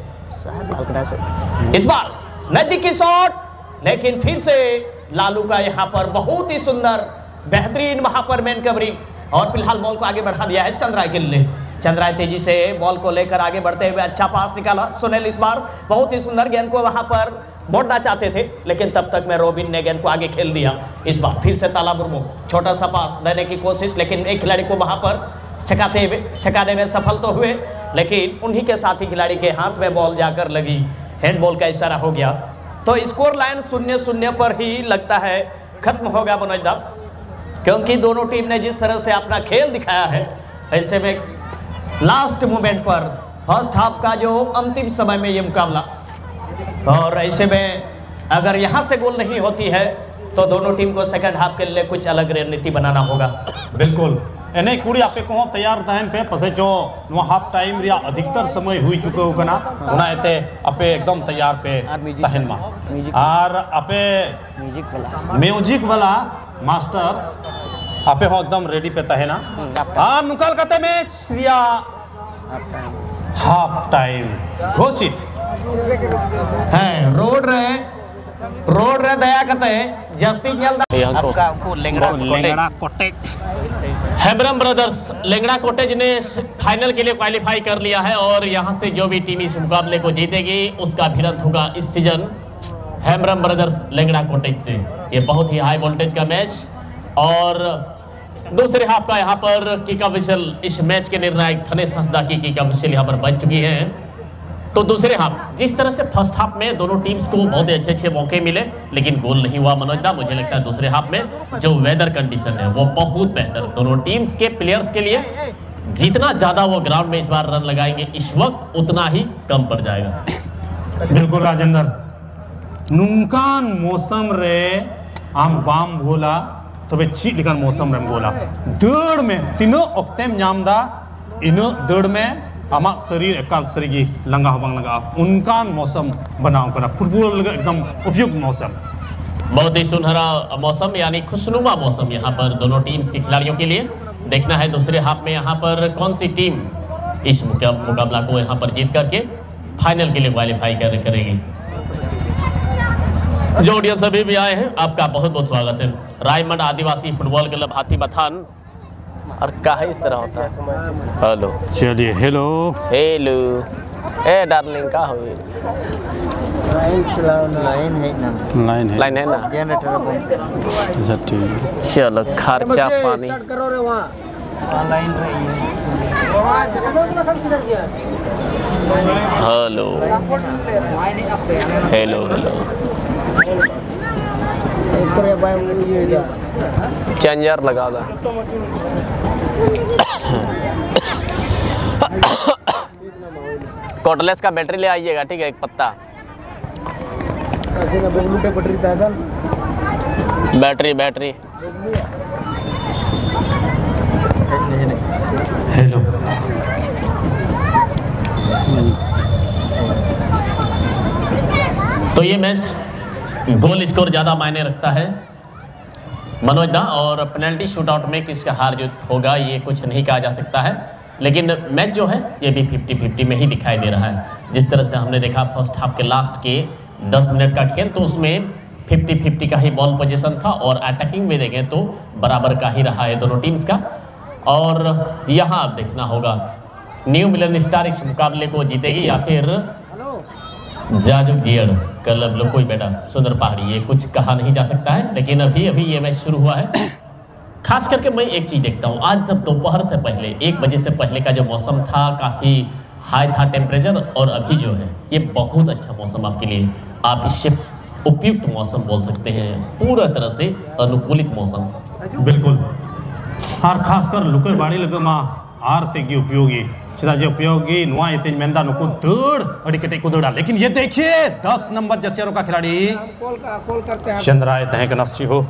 इस बार नजदीकी शॉट लेकिन फिर से लालू का यहाँ पर बहुत ही सुंदर बेहतरीन वहां पर मैन कवरिंग और फिलहाल बॉल को आगे बढ़ा दिया है चंद्राय के लिए चंद्राय तेजी से बॉल को लेकर आगे बढ़ते हुए अच्छा पास निकाला सुनील इस बार बहुत ही सुंदर गेंद को वहां पर मोड़ना चाहते थे लेकिन तब तक में रोबिन ने गेंद को आगे खेल दिया इस बार फिर से ताला मुर्मू छोटा सा पास देने की कोशिश लेकिन एक खिलाड़ी को वहां पर छकाते हुए छकाने में सफल तो हुए लेकिन उन्हीं के साथी खिलाड़ी के हाथ में बॉल जाकर लगी हैंडबॉल का इशारा हो गया तो स्कोर लाइन शून्य शून्य पर ही लगता है खत्म होगा मनोज दा क्योंकि दोनों टीम ने जिस तरह से अपना खेल दिखाया है ऐसे में लास्ट मोमेंट पर फर्स्ट हाफ का जो अंतिम समय में ये मुकाबला और ऐसे में अगर यहाँ से गोल नहीं होती है तो दोनों टीम को सेकंड हाफ के लिए कुछ अलग रणनीति बनाना होगा बिल्कुल एने कुड़ी आपे को तैयार तहन पे पसे जो नो हाफ टाइम रिया अधिकतर समय हुई चुके हो कना उना एते आपे एकदम तैयार पे तहन मा और आपे म्यूजिक वाला म्यूजिक वाला मास्टर आपे हो एकदम रेडी पे तहना हां नुकल कते मैच रिया हाफ टाइम घोषित है रोड रहे रोड रे दया करते जर्सी खेल आपका हमको Lengda Lengda cottage Hembrom brothers Lengda cottage ने फाइनल के लिए क्वालिफाई कर लिया है और यहां से जो भी टीम इस मुकाबले को जीतेगी उसका भिड़ंत होगा इस season Hembrom brothers Lengda cottage से। ये बहुत ही हाई वोल्टेज का मैच और दूसरे हाफ का यहाँ पर किक ऑफ विशल इस मैच के निर्णायक थनेश हंसदा की किक ऑफ विशल यहाँ पर बज चुकी है। तो दूसरे हाफ जिस तरह से फर्स्ट हाफ में दोनों टीम्स को बहुत ही अच्छे अच्छे मौके मिले लेकिन गोल नहीं हुआ मनोज दा, मुझे लगता है दूसरे हाफ में जो वेदर कंडीशन है वो बहुत बेहतर दोनों टीम्स के प्लेयर्स के लिए, जितना ज्यादा वो ग्राउंड में इस बार रन लगाएंगे इस वक्त उतना ही कम पड़ जाएगा। बिल्कुल राजेंद्र नुकान मौसम रे आम बाम बोला तबे चीट लिखान मौसम रे बोला दौड़ में तीनों अक्तेम नामदा इन दौड़ में आमा शरीर एकाल शरीर लंगा हो लगा उनका मौसम बनाओ करा फुटबॉल एकदम उपयुक्त मौसम बहुत ही सुनहरा मौसम यानी खुशनुमा मौसम यहाँ पर दोनों टीम्स के खिलाड़ियों के लिए। देखना है दूसरे हाफ में यहाँ पर कौन सी टीम इस मुकाबला को यहाँ पर जीत करके फाइनल के लिए क्वालिफाई कर करेगी। जो ऑडियंस अभी भी आए हैं आपका बहुत बहुत स्वागत है। रायमंड आदिवासी फुटबॉल क्लब हाथी बथान और कहा इस तरह होता है। हेलो चलिए हेलो हेलो ए डार्लिंग का हो लाइन है ना लाइन है लाइन है ना जनरेटर बंद अच्छा ठीक चलो खर्चा पानी लाइन रही हेलो हेलो हेलो चेंजर लगा दा कोटलेस का बैटरी ले आइएगा ठीक है एक पत्ता बैटरी बैटरी हेलो तो ये मैच गोल स्कोर ज़्यादा मायने रखता है मनोज दा और पेनल्टी शूटआउट में किसका हार जो होगा ये कुछ नहीं कहा जा सकता है, लेकिन मैच जो है ये भी फिफ्टी फिफ्टी में ही दिखाई दे रहा है। जिस तरह से हमने देखा फर्स्ट हाफ के लास्ट के दस मिनट का खेल तो उसमें फिफ्टी फिफ्टी का ही बॉल पोजीशन था और अटैकिंग में देखें तो बराबर का ही रहा है दोनों टीम्स का। और यहाँ अब देखना होगा न्यू मिलन स्टार इस मुकाबले को जीतेगी या फिर जाजू गियर क्लब लोग कोई बेटा सुंदर पहाड़ी, ये कुछ कहा नहीं जा सकता है। लेकिन अभी अभी ये मैच शुरू हुआ है। खास करके मैं एक चीज़ देखता हूँ, आज जब दोपहर से पहले एक बजे से पहले का जो मौसम था काफ़ी हाई था टेम्परेचर, और अभी जो है ये बहुत अच्छा मौसम आपके लिए, आप इससे उपयुक्त मौसम बोल सकते हैं, पूरा तरह से अनुकूलित मौसम। बिल्कुल और खासकर लुके बाड़ी लगे माँ आर तेगी उपयोगी चिदाजे उपयोगी नुआ ये मेंदा नुको दौड़ अड़ी कटे को दौड़ा। लेकिन ये देखिए दस नंबर जर्सियों का खिलाड़ी चंद्राय तहक नस्ची हो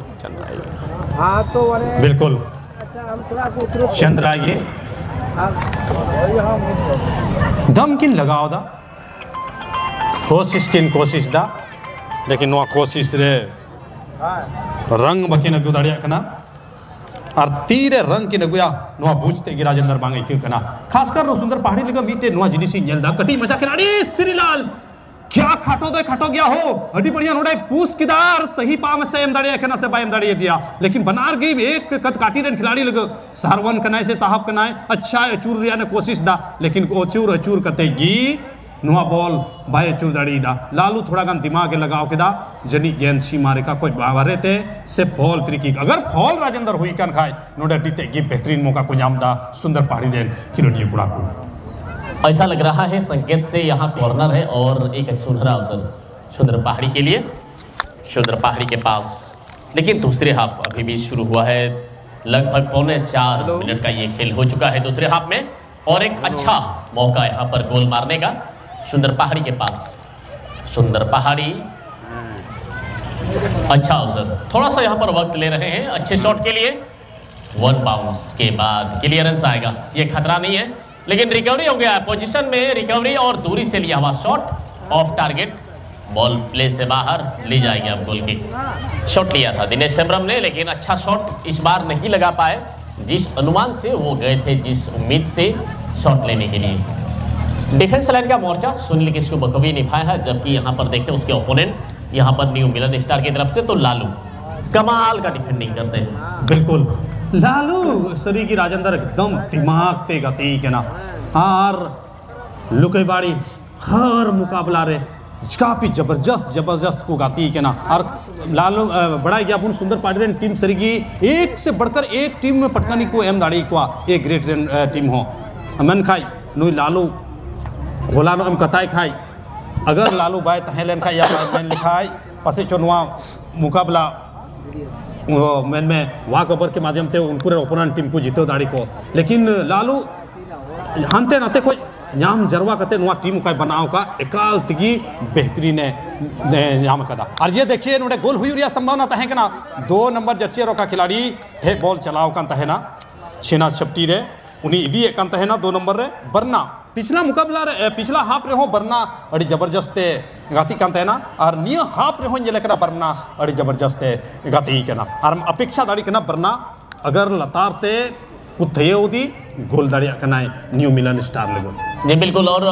बिल्कुल चंद्राय ये दम किन लगाओ दा कोशिश किन कोशिश दा, लेकिन नुआ कोशिश रे रंग बकिन अगु दाड़िया कना और तीरे रंग की नगुया नुआ बूझते कि राजेंद्र बांगे क्यों कना। खासकर सुंदर पहाड़ी लगा मीटे नुआ जिनिसी जलदा कटी मजा खिलाड़ी श्रीलाल क्या खाटो दे खाटो गया हो अड़ी बढ़िया नोड़े पूस किदार सही पाव में सेम दाड़िया कना से बायम दाड़िया दिया, लेकिन बनार गई एक कद काटी रन खिलाड़ी लग सारवन कनाए से साहब कनाए अच्छा अचूर रिया ने कोशिश दा, लेकिन अचूर अचूर कतेगी नुआ बॉल बाय अचूर दाड़ी दा लालू थोड़ा गान दिमाग लगाओ के दा जनी गेंद सी मारे का कोई बावरे थे से फॉल फ्री किक अगर फॉल राजेंद्र हुई कन खाए नोडा डीते की बेहतरीन मौका को जाम दा सुंदर पहाड़ी रेल खिलोड़ी बुढ़ा को। ऐसा लग रहा है संकेत से यहाँ कॉर्नर है और एक सुनहरा अवसर सुंदर पहाड़ी के लिए, सुंदर पहाड़ी के पास। लेकिन दूसरे हाफ अभी भी शुरू हुआ है, लगभग पौने चार मिनट का ये खेल हो चुका है दूसरे हाफ में, और एक अच्छा मौका यहाँ पर गोल मारने का सुंदर पहाड़ी के पास। सुंदर पहाड़ी अच्छा अवसर, थोड़ा सा यहाँ पर वक्त ले रहे हैं अच्छे शॉट के लिए, वन बाउंस के बाद क्लियरेंस आएगा, ये खतरा नहीं है, लेकिन रिकवरी हो गया है। पोजीशन में रिकवरी और दूरी से लिया हुआ shot off target, ball play से बाहर ली जाएगी। अब गोल की शॉट लिया था दिनेश हेम्ब्रम ने, लेकिन अच्छा शॉट इस बार नहीं लगा पाए जिस अनुमान से वो गए थे, जिस उम्मीद से शॉट लेने के लिए। डिफेंस लाइन का मोर्चा सुनील किस्कू बखूबी निभाया है, जबकि यहाँ पर देखें उसके ओपोनेंट यहाँ पर न्यू मिलन स्टार की तरफ से तो लालू कमाल का डिफेंडिंग करते हैं। बिल्कुल लालू सरी की राजेंद्र एकदम दिमाग ते गति के ना और लुकेबाड़ी हर मुकाबला रे काफी जबरदस्त जबरदस्त को गाती के ना। और लालू बड़ा गया अपन सुंदर पाटिल टीम सरी की एक से बढ़कर एक टीम में पटकानी को एम दाड़ी को एक ग्रेट टीम हो मन खाई नुई लालू घोलानो एम कताई खाई अगर लालू बाय तहे लेन खाई या मैन लिखाई पसे चुनवा मुकाबला मैन में वाक ओवर के माध्यम से उनको ओपोनेंट टीम को जीतो दाड़ी को। लेकिन लालू हानते नाते कोई नाम जरवा करते नुआ टीम का बनाव का एकाल तिगी बेहतरीन नाम कदा। और ये देखिए नोड़े गोल हुई रिया संभावना तहे के ना दो नंबर जर्सी का खिलाड़ी हे बॉल चलाव का तहे ना छेना छपटी रे उन्हीं इदी कान तहे ना दो नंबर रे बरना पिछला मुकाबला रे पिछला हाफ रे हो बरना अड़ी जबरदस्त गाती कान तहे ना और निया हाफ रे हो ये लेकर बरना अड़ी जबरदस्त गाती के ना। और अपेक्षा दाड़ी के ना बरना अगर लतारते कुत्थे उदी गोल दाड़ी कना न्यू मिलन स्टार लेवल। जी बिल्कुल। और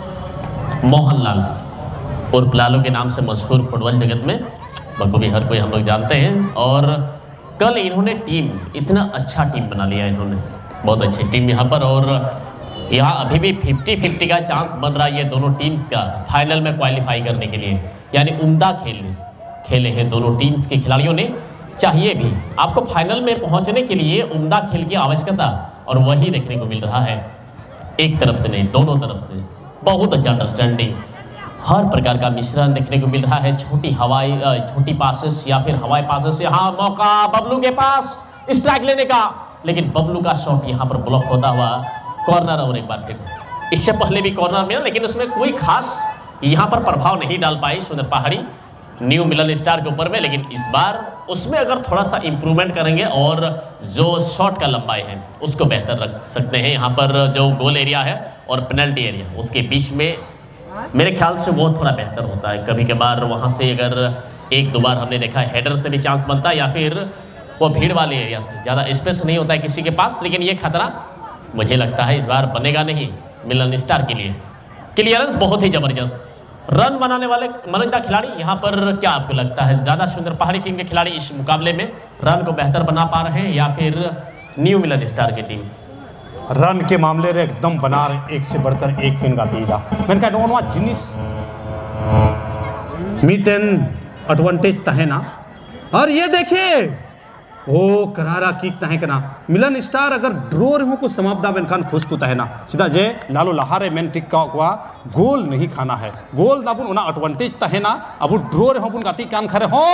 मोहनलाल उर्फ लालू के नाम से मशहूर फुटबॉल जगत में बखूबी हर कोई हम लोग जानते हैं। और कल इन्होंने टीम इतना अच्छा टीम बना लिया, इन्होंने बहुत अच्छी टीम यहाँ पर। और यहाँ अभी भी फिफ्टी फिफ्टी का चांस बन रहा है ये दोनों टीम्स का फाइनल में क्वालिफाई करने के लिए, यानी उम्दा खेल खेले हैं दोनों टीम्स के खिलाड़ियों ने। चाहिए भी आपको फाइनल में पहुंचने के लिए उम्दा खेल की आवश्यकता, और वही देखने को मिल रहा है। एक तरफ से नहीं दोनों तरफ से बहुत अच्छा अंडरस्टैंडिंग, हर प्रकार का मिश्रण देखने को मिल रहा है। छोटी हवाई छोटी पासेस या फिर हवाई पासेस से हाँ मौका बबलू के पास स्ट्राइक लेने का, लेकिन बबलू का शॉट यहाँ पर ब्लॉक होता हुआ कॉर्नर। और एक बार फिर इससे पहले भी कॉर्नर मिला, लेकिन उसमें कोई खास यहाँ पर प्रभाव नहीं डाल पाई सुंदर पहाड़ी न्यू मिलन स्टार के ऊपर में। लेकिन इस बार उसमें अगर थोड़ा सा इम्प्रूवमेंट करेंगे और जो शॉट का लंबाई है उसको बेहतर रख सकते हैं। यहाँ पर जो गोल एरिया है और पेनल्टी एरिया उसके बीच में मेरे ख्याल से वो थोड़ा बेहतर होता है। कभी कभार वहाँ से अगर एक दो बार हमने देखा हेडर से भी चांस बनता है, या फिर वो भीड़ वाले एरिया से ज़्यादा स्पेस नहीं होता है किसी के पास। लेकिन ये खतरा मुझे लगता है इस बार बनेगा नहीं मिलन स्टार के लिए। क्लियरेंस बहुत ही जबरदस्त, रन बनाने वाले मनोजा खिलाड़ी यहाँ पर क्या आपको लगता है ज़्यादा सुंदर पहाड़ी टीम के खिलाड़ी इस मुकाबले में रन को बेहतर बना पा रहे हैं या फिर न्यू मिलन स्टार की टीम? रन के मामले रे एकदम बना रहे एक से बढ़कर एक पिन गाती दा मैंने कहा नोनवा जिनिस मीट एंड एडवांटेज तहे ना। और ये देखिए ओ करारा किक तहे के ना मिलन स्टार अगर ड्रो रहो को समाप्ता मेन खान खुश को तहे ना सीधा जे लालो लहारे मेन टिक का हुआ गोल नहीं खाना है। गोल दाबुन उना एडवांटेज तहे ना अब ड्रो रहो बुन गाती कान खरे हो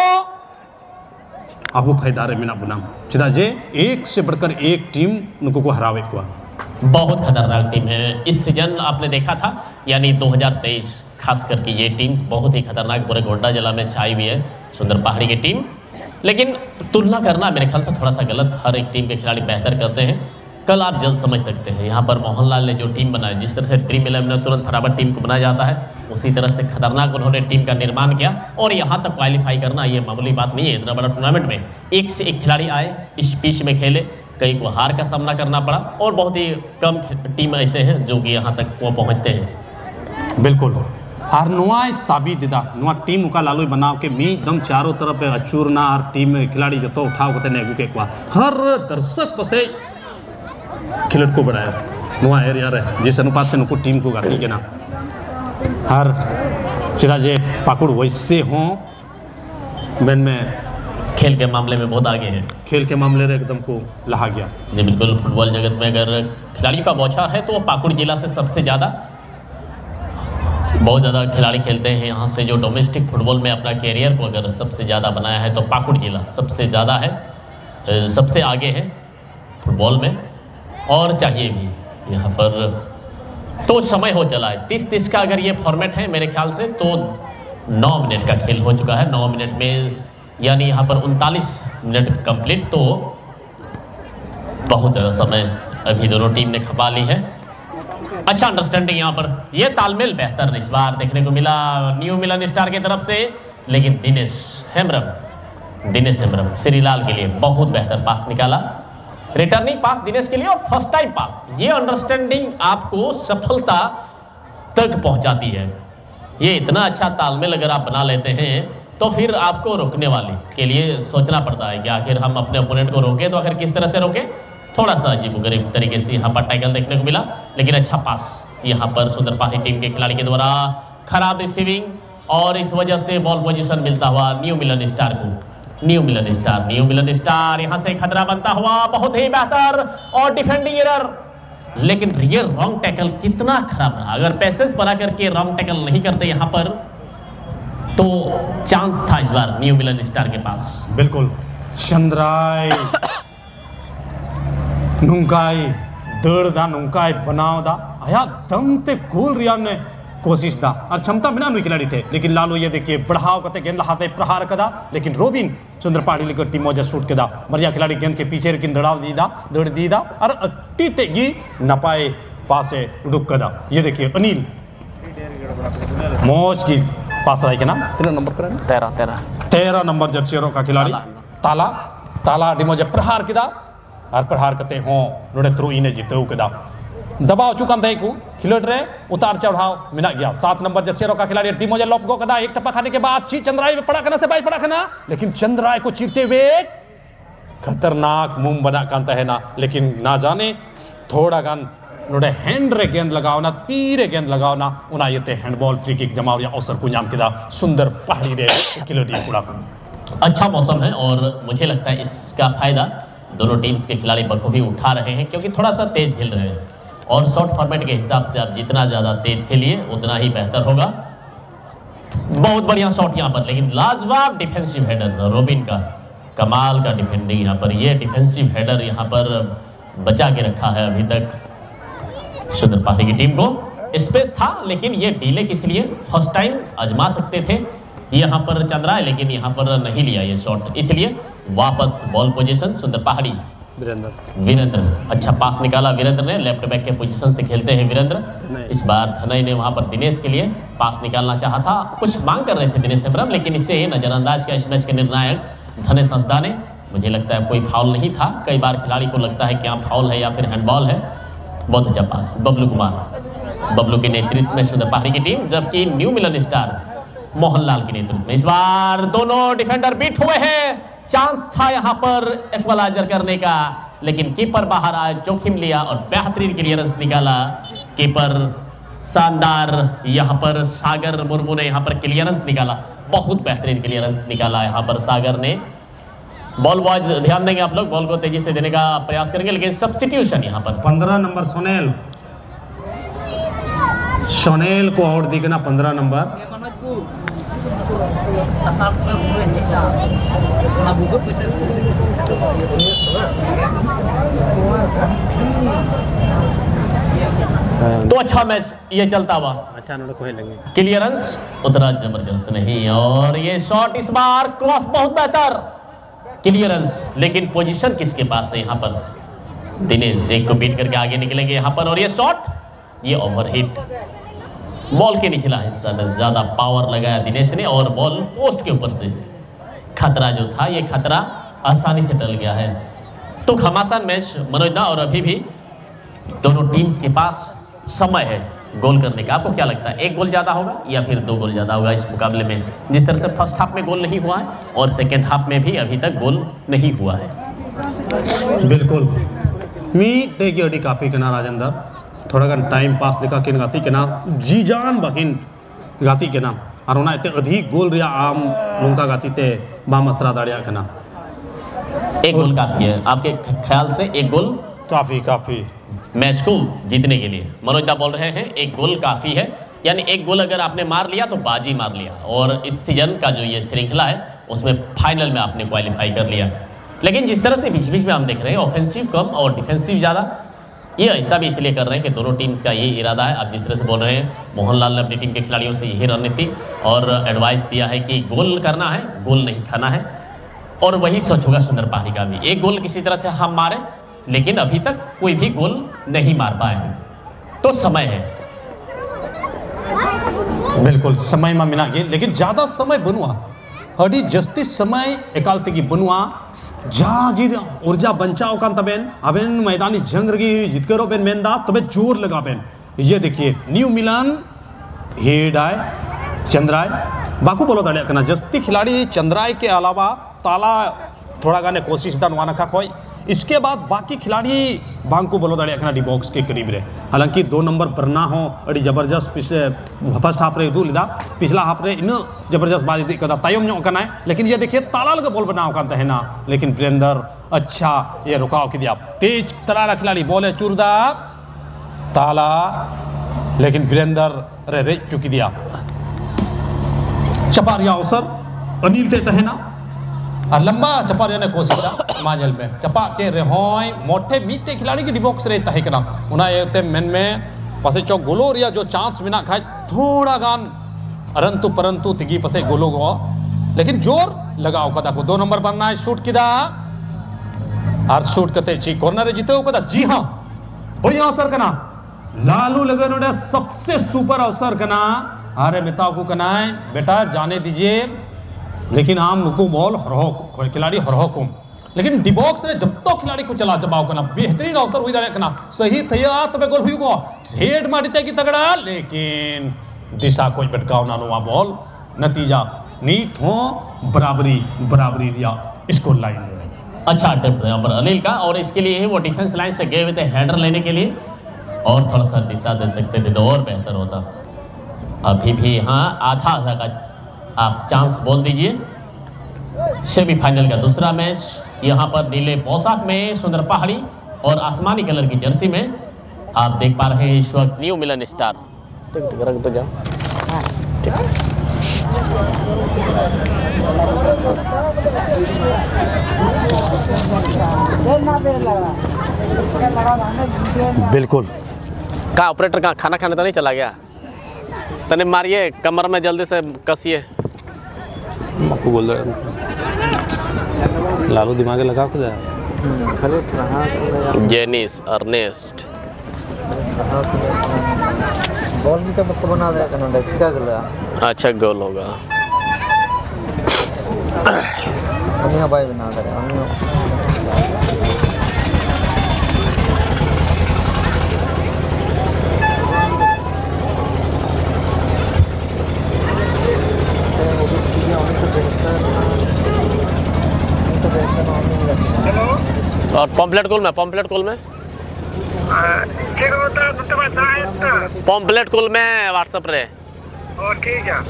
अब फायदा रे मिना बुना सीधा जे एक से बढ़कर एक टीम उनको को हरावे को बहुत खतरनाक टीम है इस सीजन आपने देखा था, यानी दो हज़ार तेईस खास करके ये टीम बहुत ही खतरनाक पूरे गोंडा जिला में छाई हुई है सुंदर पहाड़ी की टीम। लेकिन तुलना करना मेरे ख्याल से थोड़ा सा गलत, हर एक टीम के खिलाड़ी बेहतर करते हैं। कल आप जल्द समझ सकते हैं यहाँ पर मोहनलाल ने जो टीम बनाई, जिस तरह से ड्रीम इलेवन में तुरंत फटाफट टीम को बनाया जाता है उसी तरह से खतरनाक उन्होंने टीम का निर्माण किया। और यहाँ तक क्वालिफाई करना ये मामूली बात नहीं है। इतना बड़ा टूर्नामेंट में एक से एक खिलाड़ी आए, इस पिच में खेले, कई को हार का सामना करना पड़ा और बहुत ही कम टीम ऐसे हैं जो कि यहाँ तक वो पहुँचते हैं। बिल्कुल और नुआ साबित दिदा नुआ टीम का लालू बनाव के मी दम चारों तरफ अचूरना और टीम खिलाड़ी जो तो उठाव करते नेगू के कुआ हर दर्शक पसे खिलट को बढ़ाया नुआ एरिया रहे जिस अनुपात नुको टीम को गाती के ना हर चिदा जे पाकुड़ वैसे हों मैन में खेल के मामले में बहुत आगे है, खेल के मामले में एकदम को लहा गया। जी बिल्कुल। फुटबॉल जगत में अगर खिलाड़ियों का बौछार है तो वो पाकुड़ जिला से सबसे ज़्यादा बहुत ज़्यादा खिलाड़ी खेलते हैं। यहाँ से जो डोमेस्टिक फुटबॉल में अपना कैरियर को अगर सबसे ज़्यादा बनाया है तो पाकुड़ जिला सबसे ज़्यादा है, सबसे आगे है फुटबॉल में। और चाहिए भी यहाँ पर तो समय हो चला है तीस तीस का अगर ये फॉर्मेट है मेरे ख्याल से तो नौ मिनट का खेल हो चुका है। नौ मिनट में यानी यहाँ पर उनतालीस मिनट कंप्लीट, तो बहुत समय अभी दोनों टीम ने खपा ली है। अच्छा अंडरस्टैंडिंग यहाँ पर, ये तालमेल बेहतर इस बार देखने को मिला न्यू मिलन स्टार की तरफ से। लेकिन दिनेश हेम्ब्रम दिनेश हेम्ब्रम श्रीलाल के लिए बहुत बेहतर पास निकाला, रिटर्निंग पास दिनेश के लिए और फर्स्ट टाइम पास। ये अंडरस्टैंडिंग आपको सफलता तक पहुंचाती है। ये इतना अच्छा तालमेल अगर आप बना लेते हैं तो फिर आपको रोकने वाले के लिए सोचना पड़ता है कि आखिर हम अपने ओपोनेंट को रोके तो आखिर किस तरह से रोके। थोड़ा सा अजीबोगरीब तरीके से यहाँ पर टैकल देखने को मिला, लेकिन अच्छा पास यहाँ पर सुंदर पाही टीम के खिलाड़ी के द्वारा। खराब रिसीविंग और इस वजह से बॉल पोजीशन मिलता हुआ न्यू मिलन स्टार को। New Milan star new Milan star यहाँ से खतरा बनता हुआ बहुत ही बेहतर और डिफेंडिंग एरर। लेकिन ये रॉन्ग टैकल कितना खराब रहा। अगर पैसेज बना करके रॉन्ग टैकल नहीं करते यहाँ पर तो चांस था इस बार न्यू मिलन स्टार के पास। बिल्कुल चंद्राय नुंकाई दड़ दा नुंकाई बनाव दा आया दम ते गोल रियान ने कोशिश दा और क्षमता बिना नुई खिलाड़ी थे। लेकिन लालू ये देखिए बढ़ाव करते गेंद लहाते प्रहार कदा, लेकिन रोबिन सुंदर पहाड़ी लेकर टीम मौजा शूट कदा मरिया खिलाड़ी गेंद के पीछे लेकिन दड़ाव दी दा दड़ दी दा और अट्टी तेगी नपाए पासे उड़ुक कदा। ये देखिए अनिल मौज की पास आई के नाम तेरह नंबर पर तेरह तेरह तेरह नंबर जर्सियरों का खिलाड़ी ताला ताला डिमोजा प्रहार किदा और प्रहार करते हो नोड़े थ्रू इन्हें जीते कदा दबाव चुका को खिलोड़ रहे उतार चढ़ाव मिना गया। सात नंबर जर्सियरों का खिलाड़ी डिमोजा लॉप गो कदा एक टप्पा खाने के बाद ची चंद्राय में पड़ा करना से बाई पड़ा खाना, लेकिन चंद्राय को चीरते हुए खतरनाक मुंह बना कांता है ना। लेकिन ना जाने थोड़ा गान नोड़े हैंड रे गेंद लगाओ ना तीरे गेंद लगाओ ना उना ये हैंडबॉल फ्री किक जमाव या अवसर को नाम किदा सुंदर पहाड़ी रे खिलोड़ी कुड़ा को। अच्छा मौसम है और मुझे लगता है इसका फायदा दोनों टीम्स के खिलाड़ी बखूबी उठा रहे हैं क्योंकि थोड़ा सा तेज खेल रहे हैं और शॉर्ट फॉर्मेट के हिसाब से आप जितना ज़्यादा तेज खेलिए उतना ही बेहतर होगा। बहुत बढ़िया शॉट यहाँ पर, लेकिन लाजवाब डिफेंसिव हेडर रोबिन का, कमाल का डिफेंडिंग यहाँ पर। ये डिफेंसिव हेडर यहाँ पर बचा के रखा है अभी तक सुंदर पाही की टीम को। स्पेस था लेकिन ये डीले किस लिए फर्स्ट टाइम आजमा सकते थे यहाँ पर चंद्राय, लेकिन यहाँ पर नहीं लिया ये शॉट, इसलिए वापस बॉल पोजीशन सुंदर पहाड़ी। वीरेंद्र वीरेंद्र अच्छा पास निकाला वीरेंद्र ने, लेफ्ट बैक के पोजीशन से खेलते हैं वीरेंद्र। इस बार धनई ने वहां पर दिनेश के लिए पास निकालना चाहा था, कुछ मांग कर रहे थे दिनेश हेम्ब्रम, लेकिन इसे नजरअंदाज किया इस मैच के निर्णायक धनई संस्था ने। मुझे लगता है कोई फाउल नहीं था, कई बार खिलाड़ी को लगता है क्या फाउल है या फिर हैंडबॉल है। बहुत अच्छा पास बबलू कुमार, बबलू के नेतृत्व में सुंदर पहाड़ी की टीम, जबकि न्यू मिलन स्टार मोहनलाल के नेतृत्व में। इस बार दोनों डिफेंडर बीट हुए हैं, चांस था यहां पर इक्वलाइजर करने का, लेकिन कीपर बाहर आया, जोखिम लिया और बेहतरीन क्लियरेंस निकाला। कीपर शानदार यहां पर सागर मुर्मू ने यहां पर क्लियरेंस निकाला, बहुत बेहतरीन क्लियरेंस निकाला यहां पर सागर ने। बॉल बॉयज ध्यान देंगे आप लोग, बॉल को तेजी से देने का प्रयास करेंगे, लेकिन सब्स्टिट्यूशन यहां पर पंद्रह नंबर सोनेल सोनेल को आउट दिखना पंद्रह नंबर। तो अच्छा मैच ये चलता हुआ, अच्छा लेंगे क्लियरेंस उतना जबरदस्त नहीं और ये शॉट इस बार क्रॉस बहुत बेहतर क्लियरेंस, लेकिन पोजीशन किसके पास है यहाँ पर दिनेश एक को बीट करके आगे निकलेंगे यहाँ पर। और ये शॉट ये ओवरहिट, बॉल के निचला हिस्सा में ज्यादा पावर लगाया दिनेश ने और बॉल पोस्ट के ऊपर से खतरा जो था ये खतरा आसानी से टल गया है। तो घमासान मैच मनोज दा, और अभी भी दोनों टीम्स के पास समय है गोल करने का। आपको क्या लगता है एक गोल ज़्यादा होगा या फिर दो गोल ज़्यादा होगा इस मुकाबले में? जिस तरह से फर्स्ट हाफ में गोल नहीं हुआ है और सेकेंड हाफ में भी अभी तक गोल नहीं हुआ है। बिल्कुल मी टेक अडी काफ़ी के ना राजेंद्र थोड़ा गन टाइम पास लिखा किन गाती के ना जी जान बकिन गाती के ना और उना इतने अधिक गोल रिया आम लुंका गाती ते बाम असरा दाड़िया के ना एक गोल काफ़ी है आपके ख्याल से? एक गोल काफ़ी काफ़ी मैच को जीतने के लिए मनोज दा बोल रहे हैं एक गोल काफ़ी है, यानी एक गोल अगर आपने मार लिया तो बाजी मार लिया और इस सीजन का जो ये श्रृंखला है उसमें फाइनल में आपने क्वालिफाई कर लिया। लेकिन जिस तरह से बीच बीच में हम देख रहे हैं ऑफेंसिव कम और डिफेंसिव ज़्यादा, ये ऐसा भी इसलिए कर रहे हैं कि दोनों टीम्स का ये इरादा है। आप जिस तरह से बोल रहे हैं मोहनलाल ने अपनी टीम के खिलाड़ियों से यही रणनीति और एडवाइस दिया है कि गोल करना है, गोल नहीं खाना है, और वही सोच होगा सुंदर पहाड़ी का भी। एक गोल किसी तरह से हम मारें लेकिन अभी तक कोई भी गोल नहीं मार पाए हैं। तो समय है, बिल्कुल समय में मिना गए, लेकिन ज्यादा समय बनुआ अड़ी जस्ती समय एकालते की बनुआ जागी ऊर्जा बंचाओ का तबेन अबेन मैदानी जंग रगी जीत करो बेन मेंदा तबे जोर लगा बेन। ये देखिए न्यू मिलन हेडाय चंद्राय बाकू बोलो दड़े करना जस्ती खिलाड़ी चंद्राय के अलावा ताला थोड़ा गाने कोशिश दनवाना का कोई, इसके बाद बाकी खिलाड़ी बांको बोलो दड़े करना डी बॉक्स के करीब रहे। हालांकि दो नंबर बरना हो अड़ी जबरदस्त पिछले फर्स्ट हाफ रे दू लिदा पिछला हाफ रे इन जबरदस्त बाजी दी कदा तायम न्यो करना है, लेकिन ये देखिए ताला लगा बॉल बनाओ का है ना, लेकिन वीरेंद्र अच्छा ये रुकाव की दिया तेज तलारा खिलाड़ी बोले चूरदा ताला, लेकिन वीरेंद्र रे रे चुकी दिया चपारिया अवसर अनिल देते हैं ना और लंबा चपारिया ने कोशिश किया मांझल में चपा के रेहोय मोटे मीते खिलाड़ी की डिबॉक्स रहता है ना उना ये मेन में पसे चौ गोलोरिया जो चांस बिना खाए थोड़ा गान अरंतु परंतु तिगी पसे गोलो गो, लेकिन जोर लगाओ कदा को दो नंबर बनना है शूट किदा और शूट करते ची कॉर्नर जीते हो कदा। जी हाँ बढ़िया अवसर करना लालू लगे सबसे सुपर अवसर करना अरे मिताओ को करना है बेटा जाने दीजिए, लेकिन आम नुको बॉल हरहो खिलाड़ी हरहो कुम, लेकिन डिबॉक्स ने जब तो खिलाड़ी को चला जबाव करना बेहतरीन अवसर हुई करना सही थया तो गोल हुई को हेड मारते की तगड़ा, लेकिन दिशा कोई भटकाव ना नुआ बॉल नतीजा नीट हो बराबरी बराबरी दिया स्कोर लाइन। अच्छा अटेम्प्ट यहाँ पर अनिल का, और इसके लिए वो डिफेंस लाइन से गए हुए थे हेडर लेने के लिए, और थोड़ा सा दिशा दे सकते थे तो और बेहतर होता। अभी भी हाँ आधा आधा का आप चांस बोल दीजिए। सेमीफाइनल का दूसरा मैच यहाँ पर नीले पोशाक में सुंदर पहाड़ी और आसमानी कलर की जर्सी में आप देख पा रहे हैं इस वक्त न्यू मिलन स्टार रख तो जाओ। बिल्कुल कहाँ ऑपरेटर कहाँ खाना खाने तो नहीं चला गया, तने मारिए कमर में जल्दी से कसिए। बोल लालू दिमाग लगा के जेनिस अर्नेस्ट बॉल भी तो मतलब बना दे करना क्या कर रहा अच्छा गोल होगा। अन्य भाई बना दे अन्य और पॉम्पलेट कॉल में पॉम्पलेट कॉल में पॉम्पलेट कॉल में व्हाट्सएप रे ठीक है।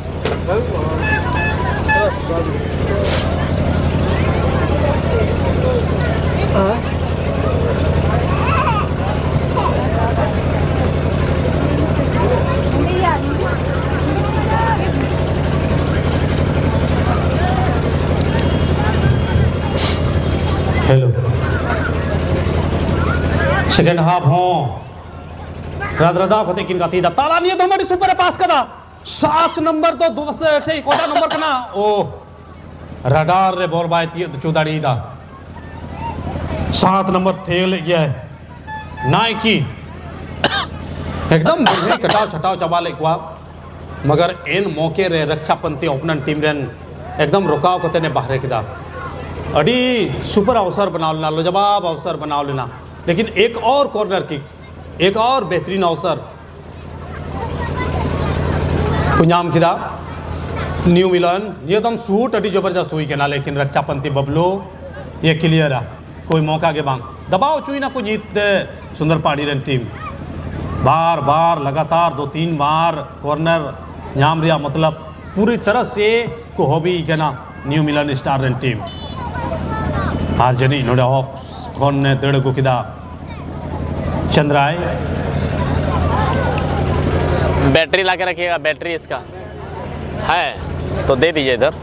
हेलो सेकेंड हाफ हो रदा होते किन गाती दा ताला नहीं तो हमारी सुपर पास कदा सात नंबर तो दो से कोटा नंबर कना ओ रडार रे बॉल बायती चौदाड़ी दा सात नंबर थे ले गया है नाइकी एकदम बढ़िया कटाव छटाव चबा ले कुआ, मगर इन मौके रे रक्षापंथी ओपनन टीम रेन एकदम रुकाव कते ने बाहर किदा अड़ी सुपर अवसर बनाओ लेना लो जवाब अवसर बनाओ लेना, लेकिन एक और कॉर्नर किक एक और बेहतरीन अवसर कुंजाम किदा न्यू मिलन ये एकदम शूट अड़ी जबरदस्त हुई के ना, लेकिन रक्षापंथी बबलू ये क्लियर है कोई मौका के बांग दबाव चुई ना को जीत सुंदर पहाड़ी रन टीम बार बार लगातार दो तीन बार कॉर्नर याम रिया मतलब पूरी तरह से को हॉबी के ना न्यू मिलन स्टार रन टीम हार जनी नोड़े ऑफ कौन ने दड़ को किदा चंद्राय बैटरी ला के रखिएगा, बैटरी इसका है तो दे दीजिए इधर।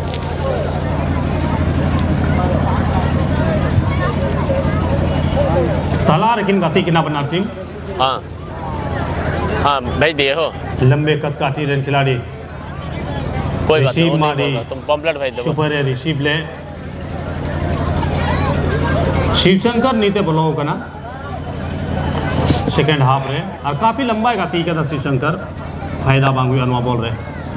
ताला रखिन गाती किना बना टीम हाँ हाँ भेज दिए हो लंबे कद का टी रन खिलाड़ी कोई बात रिसीव नहीं, मारी तुम पॉम्पलेट भेज दो। सुपर है रिसीव ले शिवशंकर नीते बोलो कना सेकेंड हाफ रे और काफ़ी लंबा गाती का था शिवशंकर फायदा बांगू अनुआ बोल रहे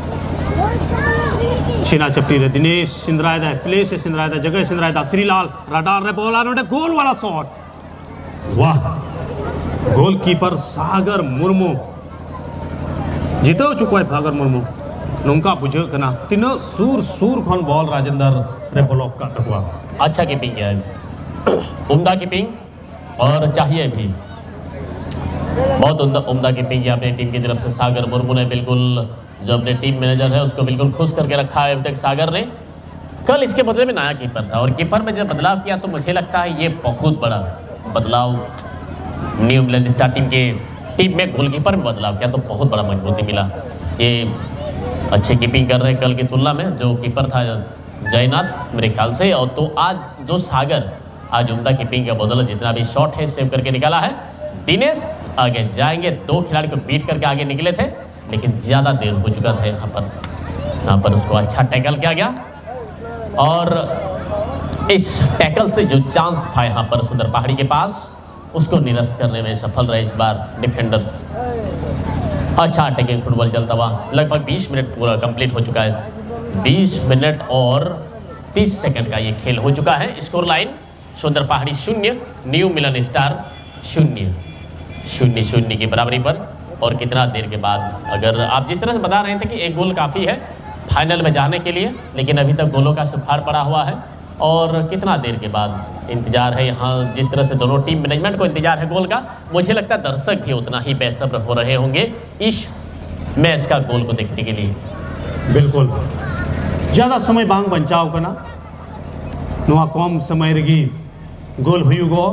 शीना चपटी रे दिनेश सिंधराय दा प्ले से सिंधराय दा जगह सिंधराय दा श्रीलाल रडार रे बॉल आने गोल वाला शॉट वाह गोलकीपर सागर मुर्मू जीतो चुका है सागर मुर्मू नौका बुझे कना तीनों सूर सूर खन बॉल राजेंद्र रे ब्लॉक का तकवा अच्छा कीपिंग है, उम्दा कीपिंग और चाहिए भी बहुत उम्दा उम्दा कीपिंग है अपनी टीम की तरफ से। सागर मुर्मू ने बिल्कुल जो अपने टीम मैनेजर है उसको बिल्कुल खुश करके रखा है अभी तक सागर ने। कल इसके बदले में नया कीपर था और कीपर में जब बदलाव किया तो मुझे लगता है ये बहुत बड़ा बदलाव न्यू इंग्लैंड स्टार टीम के टीम में गोलकीपर में बदलाव किया तो बहुत बड़ा मजबूती मिला। ये अच्छे कीपिंग कर रहे हैं कल की तुलना में। जो कीपर था जयनाथ मेरे ख्याल से, और तो आज जो सागर आज उम्दा कीपिंग का बदौलत जितना भी शॉट है सेव करके निकाला है। दिनेश आगे जाएंगे, दो खिलाड़ी को बीट करके आगे निकले थे लेकिन ज़्यादा देर हो चुका था यहाँ पर यहाँ पर उसको अच्छा टैकल किया गया और इस टैकल से जो चांस था यहाँ पर सुंदर पहाड़ी के पास उसको निरस्त करने में सफल रहे इस बार डिफेंडर्स। अच्छा अटैकिंग फुटबॉल चलता हुआ लगभग बीस मिनट पूरा कंप्लीट हो चुका है। बीस मिनट और तीस सेकंड का ये खेल हो चुका है। स्कोर लाइन सुंदर पहाड़ी शून्य न्यू मिलन स्टार शून्य शून्य शून्य की बराबरी पर। और कितना देर के बाद, अगर आप जिस तरह से बता रहे थे कि एक गोल काफ़ी है फाइनल में जाने के लिए, लेकिन अभी तक गोलों का सुखाड़ पड़ा हुआ है और कितना देर के बाद इंतजार है यहाँ। जिस तरह से दोनों टीम मैनेजमेंट को इंतजार है गोल का, मुझे लगता है दर्शक भी उतना ही बेसब्र हो रहे होंगे इस मैच का गोल को देखने के लिए। बिल्कुल ज़्यादा समय बांग बचाव करना नुआ कम समय रही गोल हुई गो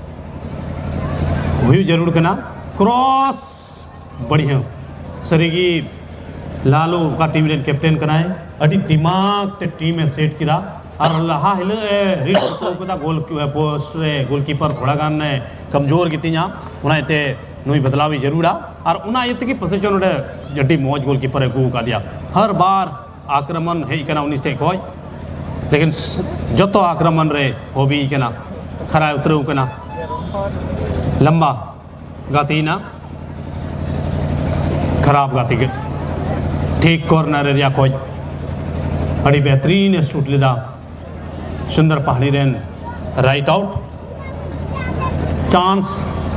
हुई जरूर करना क्रॉस बढ़िया सरेगी लालू का टीम लेन कैप्टन कराए अभी दिमाग ते टीम में सेट किया और लहा हिले रीड तो गोल पोस्ट रे गोलकीपर थोड़ा गान ने कमजोर की यहाँ उन्हें इतने नुई बदलावी जरूर आ और उन्हें ये कि पसे नोड़े जड्डी मौज गोलकीपर है गु का दिया हर बार आक्रमण है करना उन्नीस टेक हो लेकिन जो तो आक्रमण रे हो भी करना खरा उतरे करना लंबा गाती ना खराब गाती के ठीक कॉर्नर एरिया खोज बड़ी बेहतरीन शूट लिदा सुंदर पहाड़ी रेन राइट आउट चांस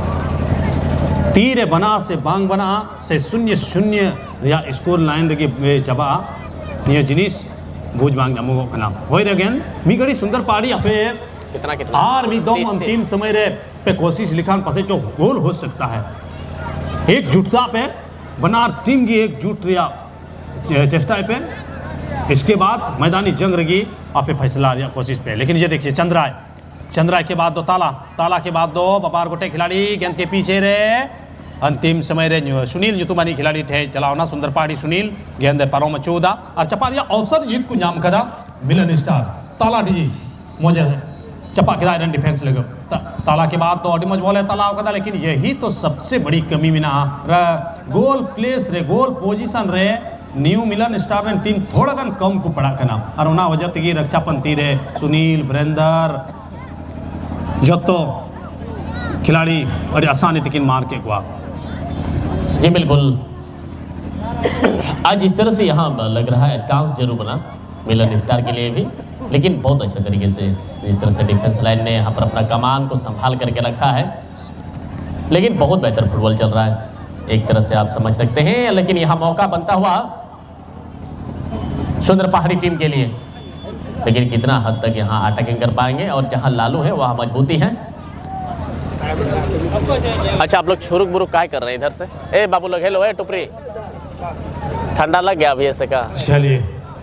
तीर बना से बांग बना से शून्य शून्य या स्कोर लाइन रगी जबा ये जिनिस भूज बांग जमो का नाम होई रगेन मी गड़ी सुंदर पहाड़ी पे कितना कितना आर भी दो अंतिम समय रे पे कोशिश लिखान पसे जो गोल हो सकता है एक जुटता पे बनार टीम की एक जुट रिया चेष्टा पे इसके बाद मैदानी जंग रगी आप पे फैसला या कोशिश पे। लेकिन ये देखिए चंद्राय चंद्राय के बाद दो ताला ताला के बाद दो बपार गोटे खिलाड़ी गेंद के पीछे रे अंतिम समय रे सुनील युतुमानी खिलाड़ी थे चलाओ ना सुंदर पहाड़ी सुनील गेंद पारों में चौदह और चपा दिया अवसर जीत को नाम कदा मिलन स्टार ताला डी मौजे चपा के रन डिफेंस लगे ताला के बाद तो ऑडिमज बोले ताला कदा लेकिन यही तो सबसे बड़ी कमी मिना गोल प्लेस रे गोल पोजीशन रे न्यू मिलन स्टार ने टीम थोड़ा गन कम को पड़ा करना और उना वजह की रक्षा पंथी रे सुनील ब्रेंदर जो तो खिलाड़ी बड़ी आसानी तक मार के गुआ जी बिल्कुल। आज इस तरह से यहाँ लग रहा है चांस जरूर बना मिलन स्टार के लिए भी, लेकिन बहुत अच्छे तरीके से इस तरह से डिफेंस लाइन ने यहाँ पर अपना कमान को संभाल करके रखा है। लेकिन बहुत बेहतर फुटबॉल चल रहा है एक तरह से आप समझ सकते हैं। लेकिन यहाँ मौका बनता हुआ सुंदर पहाड़ी टीम के लिए, लेकिन कितना हद तक यहाँ अटैकिंग कर पाएंगे और जहाँ लालू है वहाँ मजबूती है। अच्छा आप लोग छुरुक बुरुक काय कर रहे हैं इधर से? ए बाबू लोग हेलो ए टुपरी ठंडा लग गया अभी ऐसे का। चलिए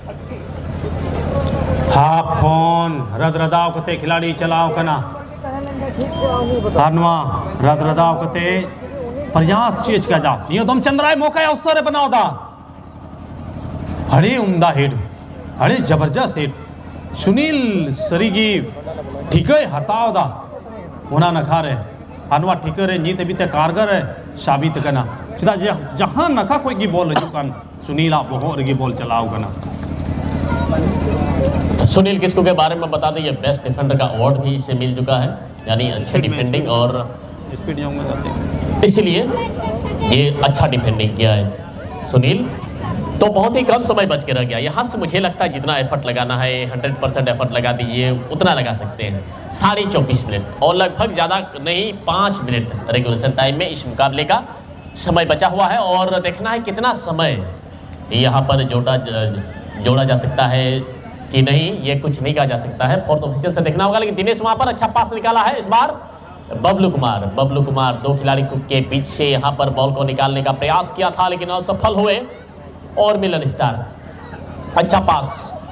हाफ फोन रद रदाव कते खिलाड़ी चलाओ कना हरनवा रद रदाव कते प्रयास चीज का जा ये दम चंद्राय मौका अवसर बनाओ दा हड़े उम्दा हिट हड़े जबरदस्त हिट सुनील सरीगी ठीक है हताओ दा होना नखा रहे हनवा ठीक है नीत बीते कारगर है साबित करना चिदा जहां नखा कोई की बॉल जुकान सुनील आप बहुत की बॉल चलाओ करना। सुनील किस्कू के बारे में बता दें ये बेस्ट डिफेंडर का अवार्ड भी इसे मिल चुका है यानी अच्छी डिफेंडिंग और स्पीड में जाते हैं, इसलिए ये अच्छा डिफेंडिंग किया है सुनील। तो बहुत ही कम समय बच के रह गया। यहाँ से मुझे लगता है जितना एफर्ट लगाना है हंड्रेड परसेंट एफर्ट लगा दीजिए उतना लगा सकते हैं। साढ़े चौबीस मिनट और लगभग ज़्यादा नहीं पाँच मिनट रेगुलेशन टाइम में इस मुकाबले का समय बचा हुआ है और देखना है कितना समय यहाँ पर जोड़ा जोड़ा जा सकता है कि नहीं, ये कुछ नहीं कहा जा सकता है, फोर्थ ऑफिशियल से देखना होगा। लेकिन दिनेश वहाँ पर अच्छा पास निकाला है इस बार। बबलू कुमार बबलू कुमार दो खिलाड़ी के पीछे यहाँ पर बॉल को निकालने का प्रयास किया था लेकिन असफल हुए। और मिलन स्टार अच्छा पास,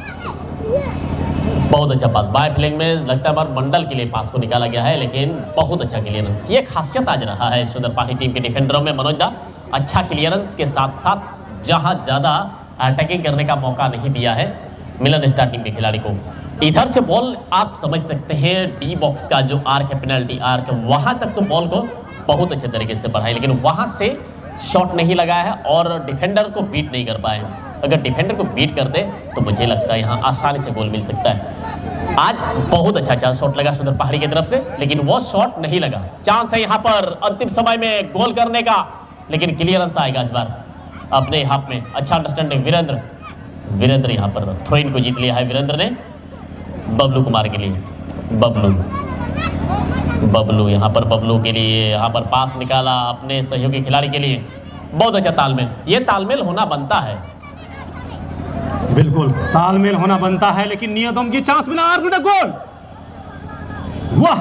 बहुत अच्छा पास बाय फ्लैंक में लगता है मंडल के लिए पास को निकाला गया है लेकिन बहुत अच्छा क्लियरेंस। ये खासियत आज रहा है सुंदर पहाड़ी टीम के डिफेंडरों में मनोज दा, अच्छा क्लियरेंस के साथ साथ जहां ज़्यादा अटैकिंग करने का मौका नहीं दिया है मिलन स्टार टीम के खिलाड़ी को। इधर से बॉल आप समझ सकते हैं डी बॉक्स का जो आर्क है पेनल्टी आर्क वहां तक तो बॉल को बहुत अच्छे तरीके से बढ़ाई लेकिन वहां से शॉट नहीं लगाया है और डिफेंडर को बीट नहीं कर पाए। अगर डिफेंडर को बीट कर दे तो मुझे लगता है यहाँ आसानी से गोल मिल सकता है। आज बहुत अच्छा अच्छा शॉट लगा सुंदर पहाड़ी की तरफ से लेकिन वो शॉट नहीं लगा। चांस है यहाँ पर अंतिम समय में गोल करने का लेकिन क्लियरेंस आएगा इस बार अपने हाथ में। अच्छा अंडरस्टैंडिंग वीरेंद्र वीरेंद्र यहाँ पर थ्रो इन को जीत लिया है वीरेंद्र ने बबलू कुमार के लिए। बबलू बबलू यहाँ पर बबलू के लिए यहाँ पर पास निकाला अपने सहयोगी खिलाड़ी के लिए। बहुत अच्छा तालमेल, ये तालमेल होना बनता है, बिल्कुल तालमेल होना बनता है लेकिन नियतम की चांस मिला आर्क गोल। वाह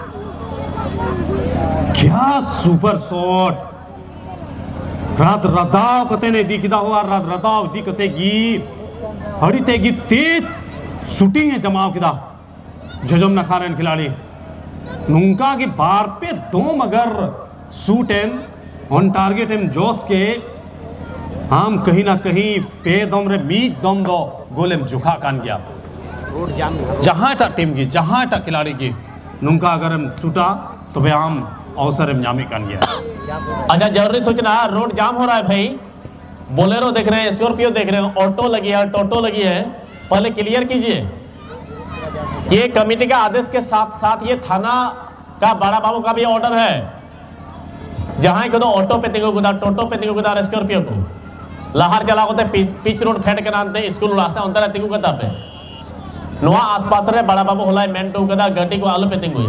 क्या सुपर शॉट, रात रदाव कते ने दिखदा हुआ रात रदाव दिखते गी हड़ी तेगी तेज शूटिंग है जमाव किदा जजम नखारन खिलाड़ी नुंका के बार पे दो मगर shoot and on target and जोश के हम कहीं ना कहीं पे दम रे मीत दम दो गोलेम जुखा कान गया जहां टा टीम की जहां टा खिलाड़ी की नुंका अगर हम शूटा तो भाई हम अवसर हम जामी कान गया। अच्छा जरूरी सूचना रोड जाम हो रहा है भाई, बोलेरो देख रहे हैं स्कॉर्पियो देख रहे हैं ऑटो लगी है टोटो लगी है, पहले क्लियर कीजिए। ये कमेटी का आदेश के साथ साथ ये थाना का बड़ा बाबू का भी ऑर्डर है जहां को तो ऑटो पे तिगो गुदा टोटो पे तिगो गुदा स्कॉर्पियो को लहार चला होते पिच रोड फेड के नाम दे स्कूल उड़ासे अंतर तिगो गदा पे नोआ आसपास रे बड़ा बाबू होला मेन टू गदा गड्डी को आलू पे तिगो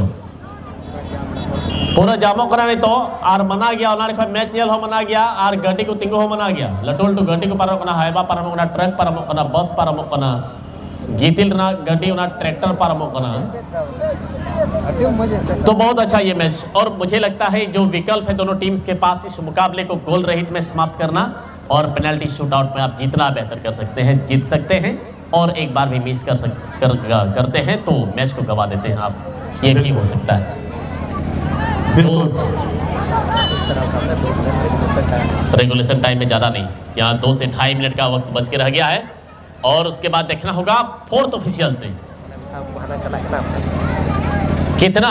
पूरा जामो करा नहीं तो आर मना गया उन्होंने कोई मैच नियल हो मना गया आर गड्डी को तिंगो हो मना गया लटोल टू गड्डी को पारम कना हाईवा पारम कना ट्रक पारम कना बस पारम कना गीतिल ना गड्डी उना ट्रैक्टर पारम कना। तो बहुत अच्छा ये मैच और मुझे लगता है जो विकल्प है दोनों टीम्स के पास इस मुकाबले को गोल रहित में समाप्त करना और पेनल्टी शूट आउट में आप जितना बेहतर कर सकते हैं जीत सकते हैं और एक बार भी मिस कर सक कर, करते हैं तो मैच को गवा देते हैं आप, ये भी हो सकता है। बिल्कुल रेगुलेशन टाइम में ज़्यादा नहीं, यहाँ दो से ढाई मिनट का वक्त बच के रह गया है और उसके बाद देखना होगा फोर्थ ऑफिशियल से कितना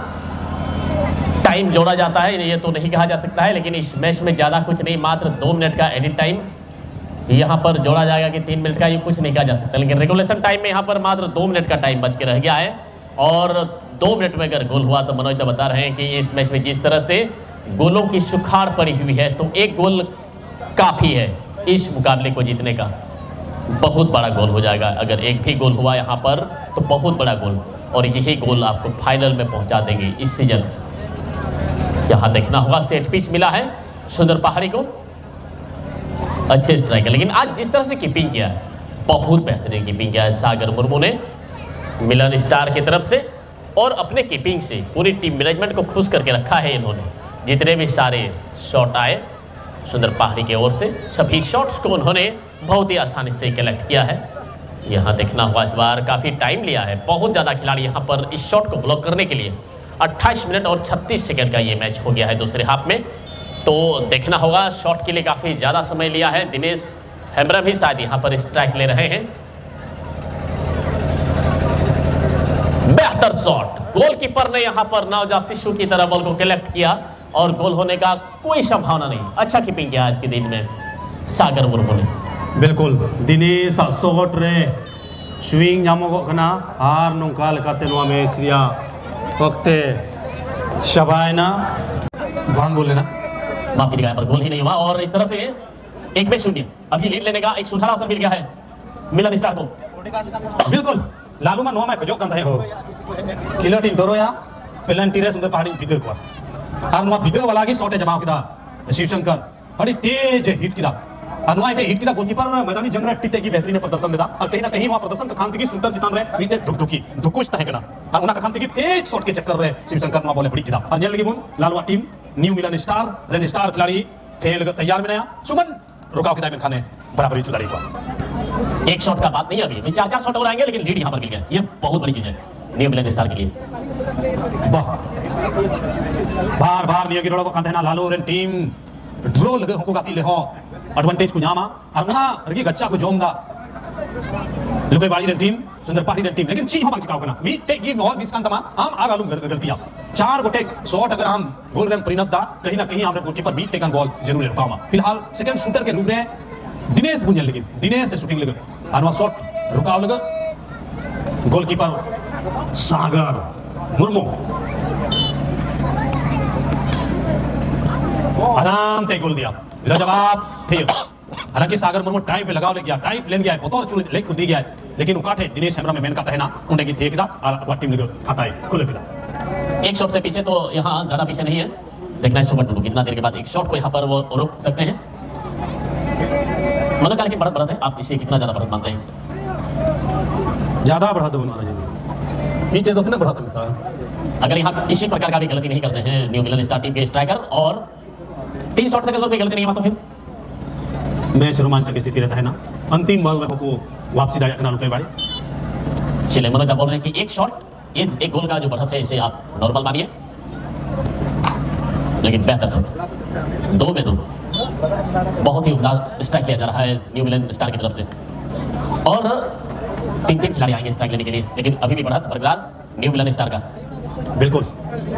टाइम जोड़ा जाता है ये तो नहीं कहा जा सकता है लेकिन इस मैच में ज़्यादा कुछ नहीं, मात्र दो मिनट का एडिट टाइम यहाँ पर जोड़ा जाएगा कि तीन मिनट का ये कुछ नहीं कहा जा सकता लेकिन रेगुलेशन टाइम में यहाँ पर मात्र दो मिनट का टाइम बच के रह गया है और दो मिनट में अगर गोल हुआ तो मनोज तो बता रहे हैं कि इस मैच में जिस तरह से गोलों की सुखाड़ पड़ी हुई है तो एक गोल काफ़ी है इस मुकाबले को जीतने का। बहुत बड़ा गोल हो जाएगा अगर एक भी गोल हुआ यहाँ पर तो बहुत बड़ा गोल और यही गोल आपको फाइनल में पहुँचा देंगे इस सीजन। यहाँ देखना होगा सेट पिच मिला है सुंदर पहाड़ी को, अच्छे स्ट्राइकर लेकिन आज जिस तरह से कीपिंग किया है बहुत बेहतरीन कीपिंग किया है सागर मुर्मू ने मिलन स्टार की तरफ से और अपने कीपिंग से पूरी टीम मैनेजमेंट को खुश करके रखा है इन्होंने। जितने भी सारे शॉट आए सुंदर पहाड़ी की ओर से सभी शॉट्स को उन्होंने बहुत ही आसानी से कलेक्ट किया है। यहाँ देखना हुआ इस बार काफ़ी टाइम लिया है, बहुत ज़्यादा खिलाड़ी यहाँ पर इस शॉट को ब्लॉक करने के लिए अट्ठाईस मिनट और छत्तीस सेकंड का ये मैच हो गया है दूसरे हाफ में। तो देखना होगा शॉट के लिए काफ़ी ज़्यादा समय लिया है, दिनेश हेम्ब्रम भी शायद यहाँ पर स्ट्राइक ले रहे हैं। बेहतर शॉट, गोलकीपर ने यहाँ पर नवजात शिशु की तरह बॉल को कलेक्ट किया और गोल होने का कोई संभावना नहीं। अच्छा कीपिंग किया आज के दिन में सागर मुर्मू ने। बिल्कुल दिनेश शॉट रे स्विंग जामो कना आर नोंका लेकाते नोआ मैच रिया वक्ते शबायना भांग बोल लेना। माफ कीजिएगा, यहाँ पर गोल ही नहीं हुआ और इस तरह से एक में शून्य अभी लीड लेने का एक सुनहरा अवसर मिल गया है मिलन स्टार को। बिल्कुल लालू मा नुआ में खजो कंधा हो किलो टीम डरो या पेनल्टी रे सुंदर पहाड़ी भीतर को और नुआ भीतर वाला की शॉट जमा किदा शिवशंकर बड़ी तेज हिट किदा अनुआ इते हिट किदा गोलकीपर मैदानी जंग रे टिते की बेहतरीन प्रदर्शन देता और कहीं ना कहीं वहां प्रदर्शन का खांति की शूटर जितान रहे मीटे धुक धुकी धुकुच तय करना और उना का खांति की तेज शॉट के चक्कर रे शिवशंकर नुआ बॉले बड़ी किदा और जेल लगी बुन Lalu team new Milan star रेन स्टार खिलाड़ी खेल तैयार में नया सुमन रुकाव किदा में खाने बराबरी चुदारी को एक शॉट का बात नहीं है अभी चार चार शॉट और आएंगे लेकिन लीड यहाँ पर मिल गया। ये बहुत बड़ी चीज है न्यू मिलन स्टार के लिए। बार बार नियो गिरोड़ो को कंधेना लालू रेन टीम ड्रो लगे होको गाती ले हो एडवांटेज को न्यामा और उना रगी गच्चा को जोमदा लुके बाड़ी रेन टीम सुंदर पहाड़ी रेन टीम लेकिन चीज हो बाकी का मी टेक गिव और बीस कांतमा हम आर आलू गलतियां चार गोटे शॉट अगर हम गोल रन परिणत दा कहीं ना कहीं हमरे गोलकीपर मी टेकन बॉल जरूर रुकामा। फिलहाल सेकंड शूटर के रूप में दिनेश बुंजल लेकिन दिनेश से शूटिंग लगे अनवा शॉट रुकाव लगे गोलकीपर सागर मुर्मू आराम से गोल दिया लाजवाब थे। हालांकि सागर मुर्मू टाइप पे लगाव ले गया टाइप लेन गया बहुत और लेग दी गया लेकिन उकाठे दिनेश हेमरा में मेन का तहना उन्हें की देखदा और वा टीम लगे खाता है खुले पिला एक शॉट से पीछे तो यहाँ ज्यादा पीछे नहीं है देखना है सुमन टुडू कितना देर के बाद एक शॉट को यहाँ पर वो रोक सकते हैं। मनोकाल की बढ़त बढ़त है आप इसे कितना ज्यादा बढ़त मानते हैं? ज्यादा बढ़ा दो बना रहे नीचे तो कितना बढ़ाता मिलता है अगर यहाँ किसी प्रकार का भी गलती नहीं करते हैं न्यू मिलन स्टार टीम के स्ट्राइकर और तीन शॉट तक कोई गलती नहीं हुआ तो फिर मैच रोमांचक स्थिति रहता है ना अंतिम बॉल में को वापसी दाया करना रुके बाड़ी। चलिए मनोज बोल रहे हैं कि एक शॉट एक गोल का जो बढ़त है इसे आप नॉर्मल मानिए लेकिन बेहतर शॉट दो में दो बहुत ही उम्दा स्ट्राइक लिया जा रहा है न्यू मिलन स्टार की तरफ से और तीन तीन खिलाड़ी आएंगे स्ट्राइक लेने के लिए लेकिन अभी भी बढ़त बरकरार न्यू मिलन स्टार का। बिल्कुल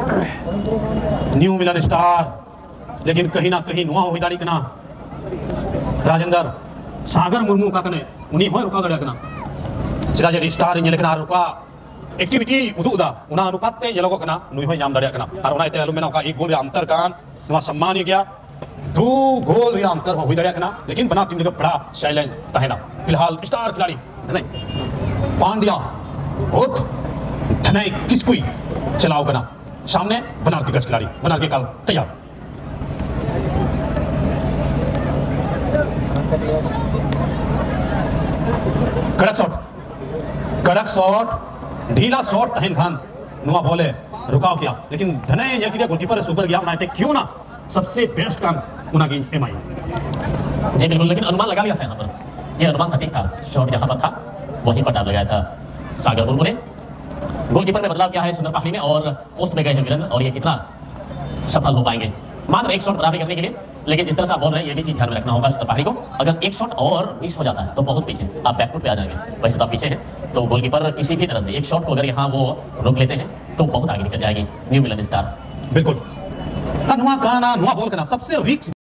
न्यू मिलन स्टार लेकिन कहीं ना कहीं नुआ हुई दाड़ी कना राजेंद्र सागर मुर्मू का कने उन्हीं हो रुका गड़या कना सीधा जे स्टार इन लेकना रुका एक्टिविटी उदुदा उना अनुपात ते ये लोगों कना नुई हो याम दाड़या कना और उना इते अलुमेना का एक गोल अंतर कान नुआ सम्मान गया दो गोल या अंतर हो हुई दाड़या कना लेकिन बना टीम ने बड़ा चैलेंज तहना। फिलहाल स्टार खिलाड़ी नहीं पांड्या उठ धनई किसकुई चलाओ कना सामने बना दिग्गज खिलाड़ी बना के काल तैयार कड़क शॉट कड़क शॉट ढीला शॉट तहन खान नुआ बोले रुकाव किया लेकिन धनय ये किया गोलकीपर सुपर गया बनाते क्यों ना सबसे बेस्ट काम उना की एमआई जी बिल्कुल लेकिन अनुमान लगा लिया था यहाँ पर ये अनुमान सटीक था शॉट यहाँ पर था वहीं पर डाल लगाया था सागर मुर्मू ने। गोलकीपर में बदलाव किया है सुंदर पहाड़ी में और पोस्ट में गए हैं वीरेंद्र और ये कितना सफल हो पाएंगे मात्र एक शॉट बराबरी करने के लिए लेकिन जिस तरह से आप बोल रहे हैं ये भी चीज ध्यान में रखना होगा सुंदर पहाड़ी को अगर एक शॉट और मिस हो जाता है तो बहुत पीछे आप बैकफुट पे आ जाएंगे वैसे तो आप पीछे हैं तो गोलकीपर किसी भी तरह से एक शॉट को अगर यहाँ वो रोक लेते हैं तो बहुत आगे निकल जाएगी न्यू मिलन स्टार। बिल्कुल नुआ गाना नुआ बोल करना सबसे रिक्स